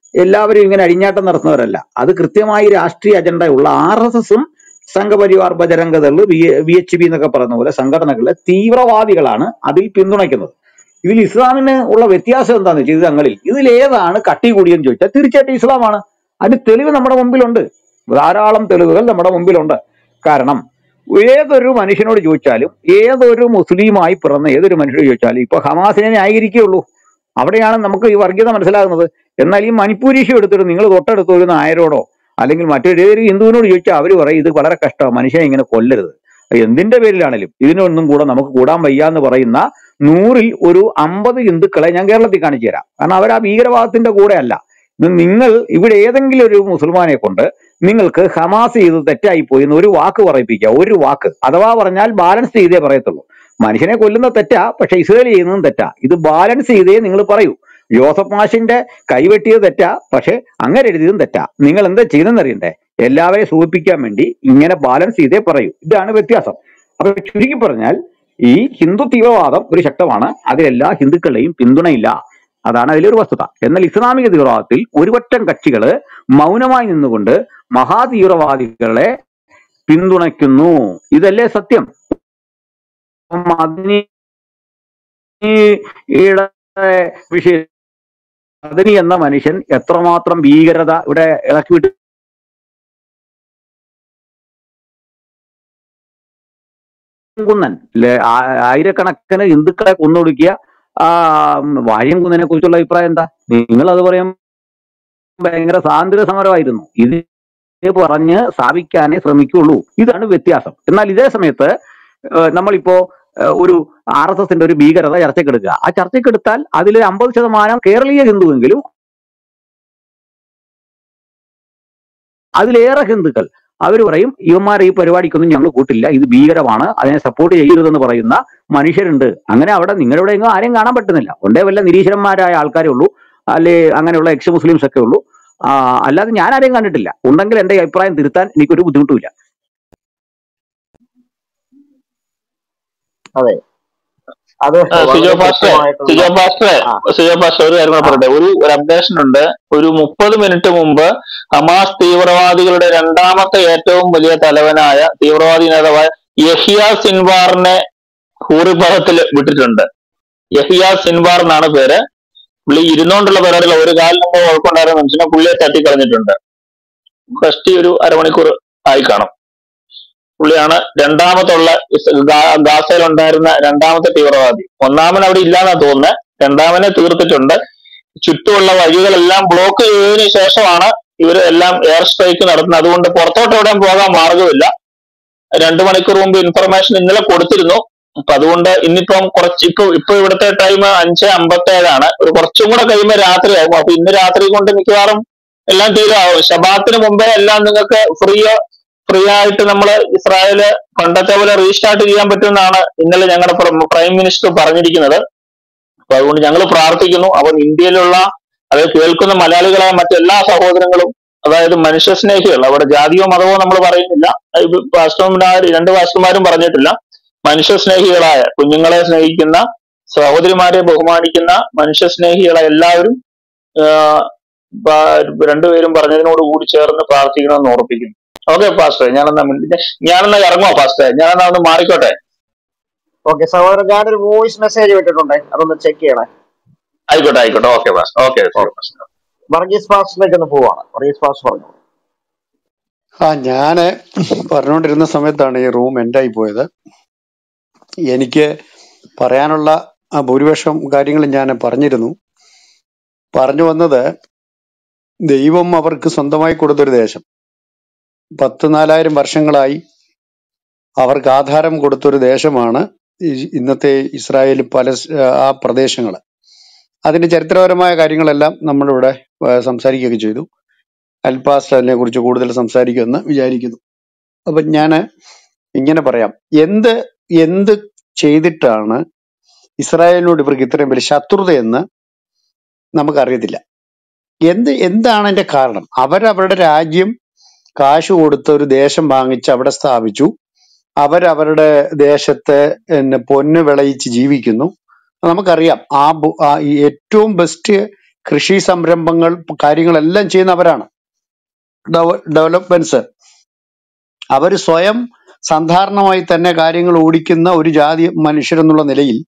എല്ലാവരും ഇങ്ങനെ അഴിഞ്ഞാട്ടം നടത്തുന്നവരല്ല. അത് കൃത്യമായി രാഷ്ട്രീയ അജണ്ടയുള്ള RSSഉം സംഘപരിവാർ ബജരംഗദള് VHP എന്നൊക്കെ പറയുന്ന പോലെ സംഘടനകളിലെ തീവ്രവാദികളാണ് അതിൽ പിന്തുണയ്ക്കുന്നത്. ഇതിൽ ഇസ്ലാമിന് ഉള്ള വ്യത്യാസം എന്താണെന്ന് വെച്ചാൽ, ഇത് തങ്ങളിൽ ഇതിലേതാണ് കട്ടി കൂടിയെന്ന് ചോദിച്ചാൽ തീർച്ചയായിട്ടും ഇസ്ലാമാണ്. അതിന് തെളിവ് നമ്മുടെ മുമ്പിലുണ്ട്, ധാരാളം തെളിവുകൾ നമ്മുടെ മുമ്പിലുണ്ട്. കാരണം ഏതൊരു മനുഷ്യനോട് ചോദിച്ചാലും, ഏതൊരു മുസ്ലിമായി പിറന്ന ഏതൊരു മനുഷ്യനോട് ചോദിച്ചാലും ഇപ്പൊ ഹമാസിനെ ന്യായീകരിക്കുകയുള്ളൂ. അവിടെയാണ് നമുക്ക് ഈ വർഗീയത മനസ്സിലാകുന്നത്. എന്നാൽ ഈ മണിപ്പൂർ ഇഷ്യൂ എടുത്തിട്ട് നിങ്ങൾ തൊട്ടടുത്ത് ഒരു നായരോടോ അല്ലെങ്കിൽ മറ്റൊരു ഹിന്ദുവിനോട് ചോദിച്ചാൽ അവർ പറയും ഇത് വളരെ കഷ്ടമാണ്, മനുഷ്യനെ ഇങ്ങനെ കൊല്ലരുത്. എന്തിന്റെ പേരിലാണെങ്കിലും ഇതിനൊന്നും കൂടെ നമുക്ക് കൂടാൻ വയ്യ എന്ന് പറയുന്ന 100-ൽ ഒരു 50 ഹിന്ദുക്കളെ ഞാൻ കേരളത്തിൽ കാണിച്ചു തരാം. കാരണം അവർ ആ ഭീകരവാദത്തിന്റെ കൂടെ അല്ല. നിങ്ങൾ ഇവിടെ ഏതെങ്കിലും ഒരു മുസൽമാനെ കൊണ്ട് നിങ്ങൾക്ക് ഹമാസ് ചെയ്ത് തെറ്റായി പോയി എന്ന് ഒരു വാക്ക് പറയിപ്പിക്കുക, ഒരു വാക്ക്, അഥവാ പറഞ്ഞാൽ ബാലൻസ് ചെയ്തേ പറയത്തുള്ളൂ. മനുഷ്യനെ കൊല്ലുന്ന തെറ്റാ, പക്ഷെ ഇസ്രായേൽ ചെയ്യുന്നതും തെറ്റാ. ഇത് ബാലൻസ് ചെയ്തേ നിങ്ങൾ പറയൂ. ജോസഫ് മാഷിന്റെ കൈവെട്ടിയത് തെറ്റാ, പക്ഷെ അങ്ങനെ എഴുതിയതും തെറ്റാ. നിങ്ങൾ എന്താ ചെയ്തെന്നറിയണ്ടേ? എല്ലാവരെയും സൂചിപ്പിക്കാൻ വേണ്ടി ഇങ്ങനെ ബാലൻസ് ചെയ്തേ പറയൂ. ഇതാണ് വ്യത്യാസം. അപ്പൊ ചുരുക്കി പറഞ്ഞാൽ ഈ ഹിന്ദു തീവ്രവാദം ഒരു ശക്തമാണ്, അതിലെല്ലാ ഹിന്ദുക്കളെയും പിന്തുണയില്ല. അതാണ് അതിലൊരു വസ്തുത. എന്നാൽ ഇസ്ലാമിക തീവ്രവാദത്തിൽ ഒരുപറ്റം കക്ഷികള് മൗനമായി നിന്നുകൊണ്ട് മഹാതീവ്രവാദികളെ പിന്തുണയ്ക്കുന്നു. ഇതല്ലേ സത്യം? മദനിയുടെ വിഷയം, മദനി എന്ന മനുഷ്യൻ എത്രമാത്രം ഭീകരത ഇവിടെ ഇളക്കിവിട്ട് കുന്നൻ ആയിരക്കണക്കിന് ഹിന്ദുക്കളെ കൊന്നൊടുക്കിയ വാര്യംകുന്നനെ കുറിച്ചുള്ള അഭിപ്രായം എന്താ? നിങ്ങൾ അത് പറയാൻ ഭയങ്കര സ്വാതന്ത്ര്യ സമരമായിരുന്നു. ഇത് പറഞ്ഞ് സ്ഥാപിക്കാനേ ശ്രമിക്കുള്ളൂ. ഇതാണ് വ്യത്യാസം. എന്നാൽ ഇതേ സമയത്ത് നമ്മളിപ്പോ ഒരു RSSന്റെ ഒരു ഭീകരത ചർച്ചയ്ക്കെടുക്കുക. ആ ചർച്ചയ്ക്കെടുത്താൽ അതിൽ 50% കേരളീയ ഹിന്ദുവെങ്കിലും അതിലേറെ ഹിന്ദുക്കൾ അവർ പറയും ഇവന്മാർ ഈ പരിപാടിക്കൊന്നും ഞങ്ങൾ കൂട്ടില്ല, ഇത് ഭീകരമാണ്, അതിനെ സപ്പോർട്ട് ചെയ്യരുതെന്ന് പറയുന്ന മനുഷ്യരുണ്ട്. അങ്ങനെ അവിടെ നിങ്ങളുടെ എങ്ങും ആരെയും കാണാൻ പറ്റുന്നില്ല. ഒണ്ടേ വല്ല നിരീശ്വരന്മാരായ ആൾക്കാരേ ഉള്ളൂ, അല്ലെ അങ്ങനെയുള്ള എക്സ് മുസ്ലിംസ് ഒക്കെ ഉള്ളൂ. അല്ലാതെ ഞാൻ ആരെയും കണ്ടിട്ടില്ല. ഉണ്ടെങ്കിൽ എന്റെ അഭിപ്രായം തിരുത്താൻ എനിക്കൊരു ബുദ്ധിമുട്ടുമില്ല. അതെ, അത് സിജോ വളരെ പാസ്റ്ററെ ഒരു കാര്യം കൂടെ പറയട്ടെ. ഒരു അപ്ഡേഷൻ ഉണ്ട്. ഒരു 30 മിനിറ്റ് മുമ്പ് ഹമാസ് തീവ്രവാദികളുടെ രണ്ടാമത്തെ ഏറ്റവും വലിയ തലവനായ തീവ്രവാദി നേതാവായ യഹിയ സിൻവാറിനെ ഭൂരിഭാഗത്തിൽ വിട്ടിട്ടുണ്ട്. യഹിയ സിൻവാർ എന്നാണ് പേര്. പുള്ളി ഇരുന്നോണ്ടുള്ള പരിപാടികൾ, ഒരു കാലിന് കുഴപ്പമുണ്ടായിരുന്ന മനുഷ്യനെ പുള്ളിയെ തട്ടിക്കളഞ്ഞിട്ടുണ്ട്. ഫസ്റ്റ് ഒരു അരമണിക്കൂർ ആയി കാണും. പുള്ളിയാണ് രണ്ടാമത്തുള്ള ഗാസയിലുണ്ടായിരുന്ന രണ്ടാമത്തെ തീവ്രവാദി. ഒന്നാമൻ അവിടെ ഇല്ലാന്നാ തോന്നുന്നത്, രണ്ടാമനെ തീർത്തിട്ടുണ്ട്. ചുറ്റുമുള്ള വഴികളെല്ലാം ബ്ലോക്ക് ചെയ്തതിനു ശേഷമാണ് ഇവർ എല്ലാം എയർ സ്ട്രൈക്ക് നടത്തുന്നത്. അതുകൊണ്ട് പുറത്തോട്ട് എവിടെയും പോകാൻ മാർഗമില്ല. 2 മണിക്കൂർ മുമ്പ് ഇൻഫർമേഷൻ ഇന്നലെ കൊടുത്തിരുന്നു. അപ്പൊ അതുകൊണ്ട് ഇന്നിപ്പം ഇപ്പൊ ഇവിടുത്തെ ടൈം 5:57 ഒരു കുറച്ചും കൂടെ കഴിയുമ്പോൾ രാത്രിയാകും. അപ്പൊ ഇന്ന് രാത്രി കൊണ്ട് മിക്കവാറും എല്ലാം തീരാവും. ശബാത്തിന് മുമ്പേ എല്ലാം നിങ്ങൾക്ക് ഫ്രീ ആയിട്ട് നമ്മൾ ഇസ്രായേല് പണ്ടത്തെ പോലെ റീസ്റ്റാർട്ട് ചെയ്യാൻ പറ്റുമെന്നാണ് ഇന്നലെ ഞങ്ങളുടെ പ്രൈം മിനിസ്റ്റർ പറഞ്ഞിരിക്കുന്നത്. അപ്പൊ അതുകൊണ്ട് ഞങ്ങൾ പ്രാർത്ഥിക്കുന്നു. അപ്പം ഇന്ത്യയിലുള്ള അത് കേൾക്കുന്ന മലയാളികളായ മറ്റെല്ലാ സഹോദരങ്ങളും, അതായത് മനുഷ്യസ്നേഹികൾ, അവിടെ ജാതിയോ മതമോ നമ്മൾ പറയുന്നില്ല, രണ്ട് പാസ്റ്റർമാരും പറഞ്ഞിട്ടില്ല, മനുഷ്യസ്നേഹികളായ കുഞ്ഞുങ്ങളെ സ്നേഹിക്കുന്ന, സഹോദരിമാരെ ബഹുമാനിക്കുന്ന മനുഷ്യസ്നേഹികളെ എല്ലാവരും രണ്ടുപേരും പറഞ്ഞതിനോട് കൂടി ചേർന്ന് പ്രാർത്ഥിക്കണമെന്ന് ഓർപ്പിക്കുന്നു. ഓക്കെ പാസ്റ്റർ, ഞാനെന്നാ ഇറങ്ങുവാ പാസ്റ്റർ, ഞാനെന്നാ ഒന്ന് മാറിക്കോട്ടെ. ഓക്കെ സഹോദരൻ, ഞാനൊരു വോയിസ് മെസ്സേജ് വിട്ടിട്ടുണ്ടേ, അതൊന്ന് ചെക്ക് ചെയ്യണേ. ആയിക്കോട്ടെ. Okay pastor. ഓക്കെ വർഗീസ് പാസ്റ്ററിലേക്ക് ഒന്ന് പോവാണ്. വർഗീസ് പാസ്റ്റർ പറഞ്ഞു. ഞാന് പറഞ്ഞുകൊണ്ടിരുന്ന സമയത്താണ് ഈ റൂം എൻഡായി പോയത്. എനിക്ക് പറയാനുള്ള ഭൂരിപക്ഷം കാര്യങ്ങളും ഞാൻ പറഞ്ഞിരുന്നു. പറഞ്ഞു വന്നത്, ദൈവം അവർക്ക് സ്വന്തമായി കൊടുത്തൊരു ദേശം, 10,000-4,000 വർഷങ്ങളായി അവർക്ക് ആധാരം കൊടുത്തൊരു ദേശമാണ് ഇന്നത്തെ ഇസ്രായേൽ ആ പ്രദേശങ്ങൾ. അതിന്റെ ചരിത്രപരമായ കാര്യങ്ങളെല്ലാം നമ്മളിവിടെ സംസാരിക്കുകയൊക്കെ ചെയ്തു. അൽപാസ്റ്റ് അതിനെ കുറിച്ച് കൂടുതൽ സംസാരിക്കുമെന്ന് വിചാരിക്കുന്നു. അപ്പൊ ഞാൻ ഇങ്ങനെ പറയാം, എന്ത് ചെയ്തിട്ടാണ് ഇസ്രായേലിനോട് ഇവർക്ക് ഇത്രയും വലിയ ശത്രുതയെന്ന് നമുക്കറിയത്തില്ല. എന്താണ് അതിന്റെ കാരണം? അവരവരുടെ രാജ്യം കാശ് കൊടുത്ത് ഒരു ദേശം വാങ്ങിച്ച് അവിടെ സ്ഥാപിച്ചു. അവരവരുടെ ദേശത്തെ പൊന്ന് വിളയിച്ച് ജീവിക്കുന്നു. നമുക്കറിയാം ഏറ്റവും ബെസ്റ്റ് കൃഷി സംരംഭങ്ങൾ കാര്യങ്ങളെല്ലാം ചെയ്യുന്ന അവരാണ്. ഡെവലപ്മെന്റ്സ് അവർ സ്വയം സാധാരണമായി തന്നെ കാര്യങ്ങൾ ഓടിക്കുന്ന ഒരു ജാതി മനുഷ്യരെന്നുള്ള നിലയിൽ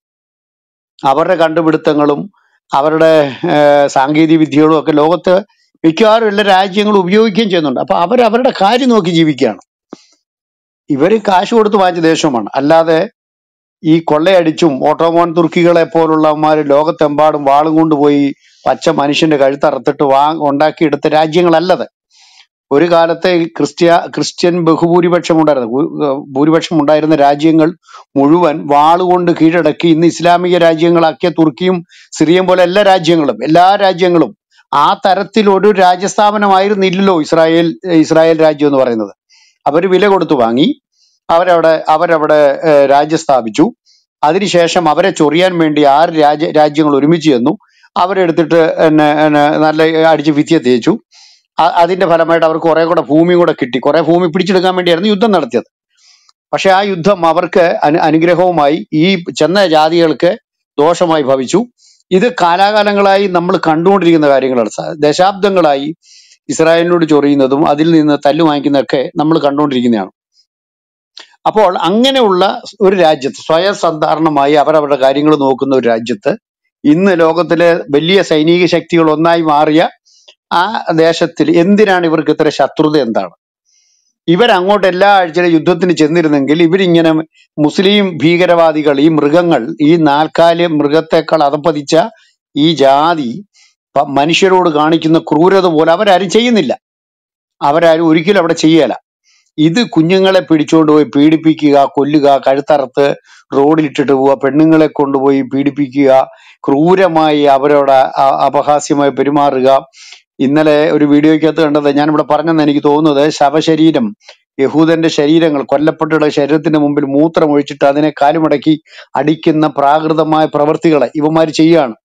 അവരുടെ കണ്ടുപിടുത്തങ്ങളും അവരുടെ സാങ്കേതിക വിദ്യകളും ഒക്കെ ലോകത്ത് മിക്കവാറും എല്ലാ രാജ്യങ്ങളും ഉപയോഗിക്കുകയും ചെയ്യുന്നുണ്ട്. അപ്പൊ അവരുടെ കാര്യം നോക്കി ജീവിക്കുകയാണ്. ഇവര് കാശ് കൊടുത്ത് വാങ്ങിച്ച ദേശമാണ്. അല്ലാതെ ഈ കൊള്ളയടിച്ചും ഓട്ടോമോൻ തുർക്കികളെ പോലുള്ളവന്മാര് ലോകത്തെമ്പാടും വാളും കൊണ്ടുപോയി പച്ച മനുഷ്യന്റെ കഴുത്തറുത്തിട്ട് ഉണ്ടാക്കിയെടുത്ത രാജ്യങ്ങളല്ലത്. ഒരു കാലത്തെ ക്രിസ്ത്യൻ ഭൂരിപക്ഷം ഉണ്ടായിരുന്ന രാജ്യങ്ങൾ മുഴുവൻ വാളുകൊണ്ട് കീഴടക്കി ഇന്ന് ഇസ്ലാമിക രാജ്യങ്ങളാക്കിയ തുർക്കിയും സിറിയയും പോലെ എല്ലാ രാജ്യങ്ങളും ആ തരത്തിൽ ഒരു രാജ്യസ്ഥാപനമായിരുന്നില്ലല്ലോ ഇസ്രായേൽ രാജ്യം എന്ന് പറയുന്നത്. അവര് വില കൊടുത്തു വാങ്ങി, അവരവിടെ രാജ്യം സ്ഥാപിച്ചു. അതിനുശേഷം അവരെ ചൊറിയാൻ വേണ്ടി 6 രാജ്യങ്ങൾ ഒരുമിച്ച് ചെന്നു. അവരെടുത്തിട്ട് നല്ല അടിച്ച് ഭിത്തിയെ തേച്ചു. അതിന്റെ ഫലമായിട്ട് അവർക്ക് കുറെ കൂടെ ഭൂമി കൂടെ കിട്ടി. കുറെ ഭൂമി പിടിച്ചെടുക്കാൻ വേണ്ടിയായിരുന്നു യുദ്ധം നടത്തിയത്. പക്ഷെ ആ യുദ്ധം അവർക്ക് അനുഗ്രഹവുമായി ഈ ചെന്ന ജാതികൾക്ക് ദോഷമായി ഭവിച്ചു. ഇത് കാലാകാലങ്ങളായി നമ്മൾ കണ്ടുകൊണ്ടിരിക്കുന്ന കാര്യങ്ങളാണ്. ദശാബ്ദങ്ങളായി ഇസ്രായേലിനോട് ചൊറിയുന്നതും അതിൽ നിന്ന് തല്ലു വാങ്ങിക്കുന്നതൊക്കെ നമ്മൾ കണ്ടുകൊണ്ടിരിക്കുന്നതാണ്. അപ്പോൾ അങ്ങനെയുള്ള ഒരു രാജ്യത്ത് സ്വയം സാധാരണമായി അവരവരുടെ കാര്യങ്ങൾ നോക്കുന്ന ഒരു രാജ്യത്ത് ഇന്ന് ലോകത്തിലെ വലിയ സൈനിക ശക്തികൾ ഒന്നായി മാറിയ ആ ദേശത്തിൽ എന്തിനാണ് ഇവർക്ക് ഇത്ര ശത്രുത? എന്താണ്? ഇവരങ്ങോട്ട് എല്ലാ ആഴ്ചയിലും യുദ്ധത്തിന് ചെന്നിരുന്നെങ്കിൽ ഇവരിങ്ങനെ മുസ്ലിം ഭീകരവാദികൾ, ഈ മൃഗങ്ങൾ, ഈ 4 കാല് മൃഗത്തെക്കാൾ അധപ്പതിച്ച ഈ ജാതി മനുഷ്യരോട് കാണിക്കുന്ന ക്രൂരത പോലെ അവരാരും ചെയ്യുന്നില്ല. അവരാരും ഒരിക്കലും അവിടെ ചെയ്യല. ഇത് കുഞ്ഞുങ്ങളെ പിടിച്ചുകൊണ്ട് പോയി പീഡിപ്പിക്കുക, കൊല്ലുക, കഴുത്തറുത്ത് റോഡിലിട്ടിട്ട് പോവുക, പെണ്ണുങ്ങളെ കൊണ്ടുപോയി പീഡിപ്പിക്കുക, ക്രൂരമായി അവരോട് അപഹാസ്യമായി പെരുമാറുക. ഇന്നലെ ഒരു വീഡിയോയ്ക്കകത്ത് കണ്ടത്, ഞാനിവിടെ പറഞ്ഞെന്ന് എനിക്ക് തോന്നുന്നത്, ശവശരീരം, യഹൂദന്റെ ശരീരങ്ങൾ, കൊല്ലപ്പെട്ടവരുടെ ശരീരത്തിന്റെ മുമ്പിൽ മൂത്രം ഒഴിച്ചിട്ട് അതിനെ കാലുമടക്കി അടിക്കുന്ന പ്രാകൃതമായ പ്രവൃത്തികളെ ഇവന്മാർ ചെയ്യാണ്.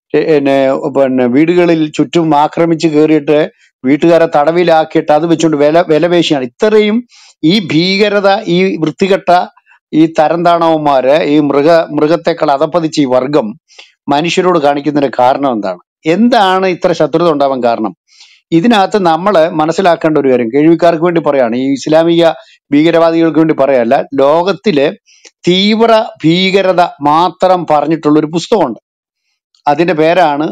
വീടുകളിൽ ചുറ്റും ആക്രമിച്ച് കയറിയിട്ട് വീട്ടുകാരെ തടവിലാക്കിയിട്ട് അത് വെച്ചുകൊണ്ട് വിലപേശിയാണ്. ഇത്രയും ഈ ഭീകരത, ഈ വൃത്തികെട്ട ഈ തരംതാണവന്മാര്, ഈ മൃഗത്തെക്കാൾ അധപ്പതിച്ച ഈ വർഗം മനുഷ്യരോട് കാണിക്കുന്നതിന്റെ കാരണം എന്താണ് ഇത്ര ശത്രുത ഉണ്ടാവാൻ കാരണം? ഇതിനകത്ത് നമ്മൾ മനസ്സിലാക്കേണ്ട ഒരു കാര്യം, കേൾവിക്കാർക്ക് വേണ്ടി പറയാണ്, ഈ ഇസ്ലാമിക ഭീകരവാദികൾക്ക് വേണ്ടി പറയല്ല, ലോകത്തിലെ തീവ്ര ഭീകരത മാത്രം പറഞ്ഞിട്ടുള്ള ഒരു പുസ്തകമുണ്ട്. അതിന്റെ പേരാണ്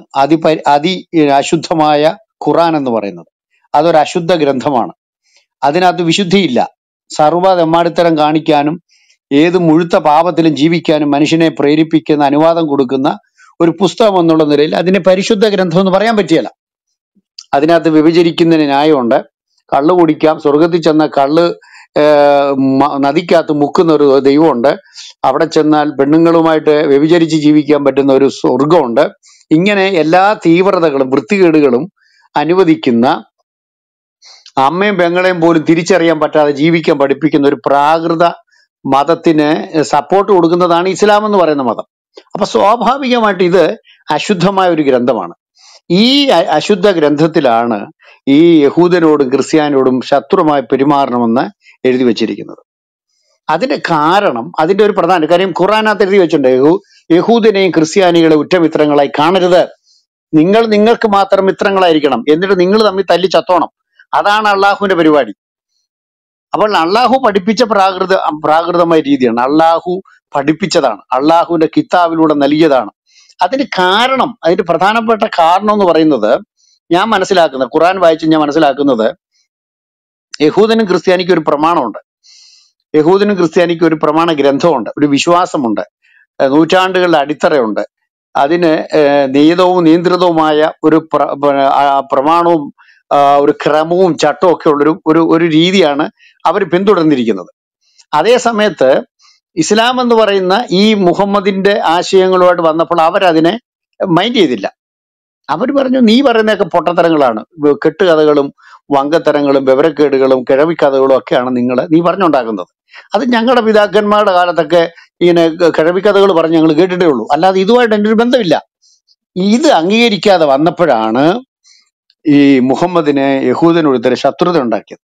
അശുദ്ധമായ ഖുറാൻ എന്ന് പറയുന്നത്. അതൊരു അശുദ്ധ ഗ്രന്ഥമാണ്. അതിനകത്ത് വിശുദ്ധിയില്ല. സർവ്വ തെമ്മാടിത്തരം കാണിക്കാനും ഏത് മുഴുത്ത പാപത്തിലും ജീവിക്കാനും മനുഷ്യനെ പ്രേരിപ്പിക്കുന്ന, അനുവാദം കൊടുക്കുന്ന ഒരു പുസ്തകം എന്നുള്ള നിലയിൽ അതിനെ പരിശുദ്ധ ഗ്രന്ഥം എന്ന് പറയാൻ പറ്റിയല്ല. അതിനകത്ത് വ്യഭിചരിക്കുന്നതിന് ന്യായമുണ്ട്. കള്ള് കുടിക്കാം, സ്വർഗത്തിൽ ചെന്ന കള്ള് നദിക്കകത്ത് മുക്കുന്ന ഒരു ദൈവമുണ്ട്, അവിടെ ചെന്നാൽ പെണ്ണുങ്ങളുമായിട്ട് വ്യഭിചരിച്ച് ജീവിക്കാൻ പറ്റുന്ന ഒരു സ്വർഗമുണ്ട്. ഇങ്ങനെ എല്ലാ തീവ്രതകളും വൃത്തികേടുകളും അനുവദിക്കുന്ന, അമ്മയും പെങ്ങളെയും പോലും തിരിച്ചറിയാൻ പറ്റാതെ ജീവിക്കാൻ പഠിപ്പിക്കുന്ന ഒരു പ്രാകൃത മതത്തിന് സപ്പോർട്ട് കൊടുക്കുന്നതാണ് ഇസ്ലാം എന്ന് പറയുന്ന മതം. അപ്പൊ സ്വാഭാവികമായിട്ട് ഇത് അശുദ്ധമായ ഒരു ഗ്രന്ഥമാണ്. ഈ അശുദ്ധ ഗ്രന്ഥത്തിലാണ് ഈ യഹൂദരോടും ക്രിസ്ത്യാനോടും ശത്രുമായി പെരുമാറണമെന്ന് എഴുതി വെച്ചിരിക്കുന്നത്. അതിന്റെ കാരണം, അതിന്റെ ഒരു പ്രധാന കാര്യം ഖുറാനകത്ത് എഴുതി വെച്ചിട്ടുണ്ട്, യഹൂദനെയും ക്രിസ്ത്യാനികളെ ഉറ്റമിത്രങ്ങളായി കാണരുത്, നിങ്ങൾക്ക് മാത്രം മിത്രങ്ങളായിരിക്കണം, എന്നിട്ട് നിങ്ങൾ തമ്മിൽ തല്ലി ചത്തോണം. അതാണ് അള്ളാഹുവിന്റെ പരിപാടി. അപ്പോൾ അള്ളാഹു പഠിപ്പിച്ച പ്രാകൃതമായ രീതിയാണ്, അള്ളാഹു പഠിപ്പിച്ചതാണ്, അള്ളാഹുവിന്റെ കിതാബിലൂടെ നൽകിയതാണ്. അതിന് കാരണം, അതിന്റെ പ്രധാനപ്പെട്ട കാരണം എന്ന് പറയുന്നത്, ഞാൻ മനസ്സിലാക്കുന്നത്, ഖുറാൻ വായിച്ച് ഞാൻ മനസ്സിലാക്കുന്നത്, യഹൂദനും ക്രിസ്ത്യാനിക്കും ഒരു പ്രമാണമുണ്ട്. യഹൂദനും ക്രിസ്ത്യാനിക്കും ഒരു പ്രമാണ ഗ്രന്ഥമുണ്ട്, ഒരു വിശ്വാസമുണ്ട്, നൂറ്റാണ്ടുകളുടെ അടിത്തറയുണ്ട്. അതിന് നിയതവും നിയന്ത്രിതവുമായ ഒരു പ്രമാണവും ഒരു ക്രമവും ചട്ടവും ഒക്കെ ഉള്ളൊരു ഒരു രീതിയാണ് അവർ പിന്തുടർന്നിരിക്കുന്നത്. അതേ സമയത്ത് ഇസ്ലാം എന്ന് പറയുന്ന ഈ മുഹമ്മദിന്റെ ആശയങ്ങളുമായിട്ട് വന്നപ്പോൾ അവരതിനെ മൈൻഡ് ചെയ്തില്ല. അവർ പറഞ്ഞു, നീ പറയുന്നതൊക്കെ പൊട്ടത്തരങ്ങളാണ്, കെട്ടുകഥകളും വങ്കത്തരങ്ങളും വിവരക്കേടുകളും കിഴവിക്കഥകളും ഒക്കെയാണ് നീ പറഞ്ഞുണ്ടാക്കുന്നത്. അത് ഞങ്ങളുടെ പിതാക്കന്മാരുടെ കാലത്തൊക്കെ ഇങ്ങനെ കിഴവിക്കഥകൾ പറഞ്ഞ് ഞങ്ങൾ കേട്ടിട്ടേ ഉള്ളൂ, അല്ലാതെ ഇതുമായിട്ട് എൻ്റെ ഒരു ബന്ധമില്ല. ഇത് അംഗീകരിക്കാതെ വന്നപ്പോഴാണ് ഈ മുഹമ്മദിന് യഹൂദനോട് ഇത്തരം ശത്രുത ഉണ്ടാക്കിയത്.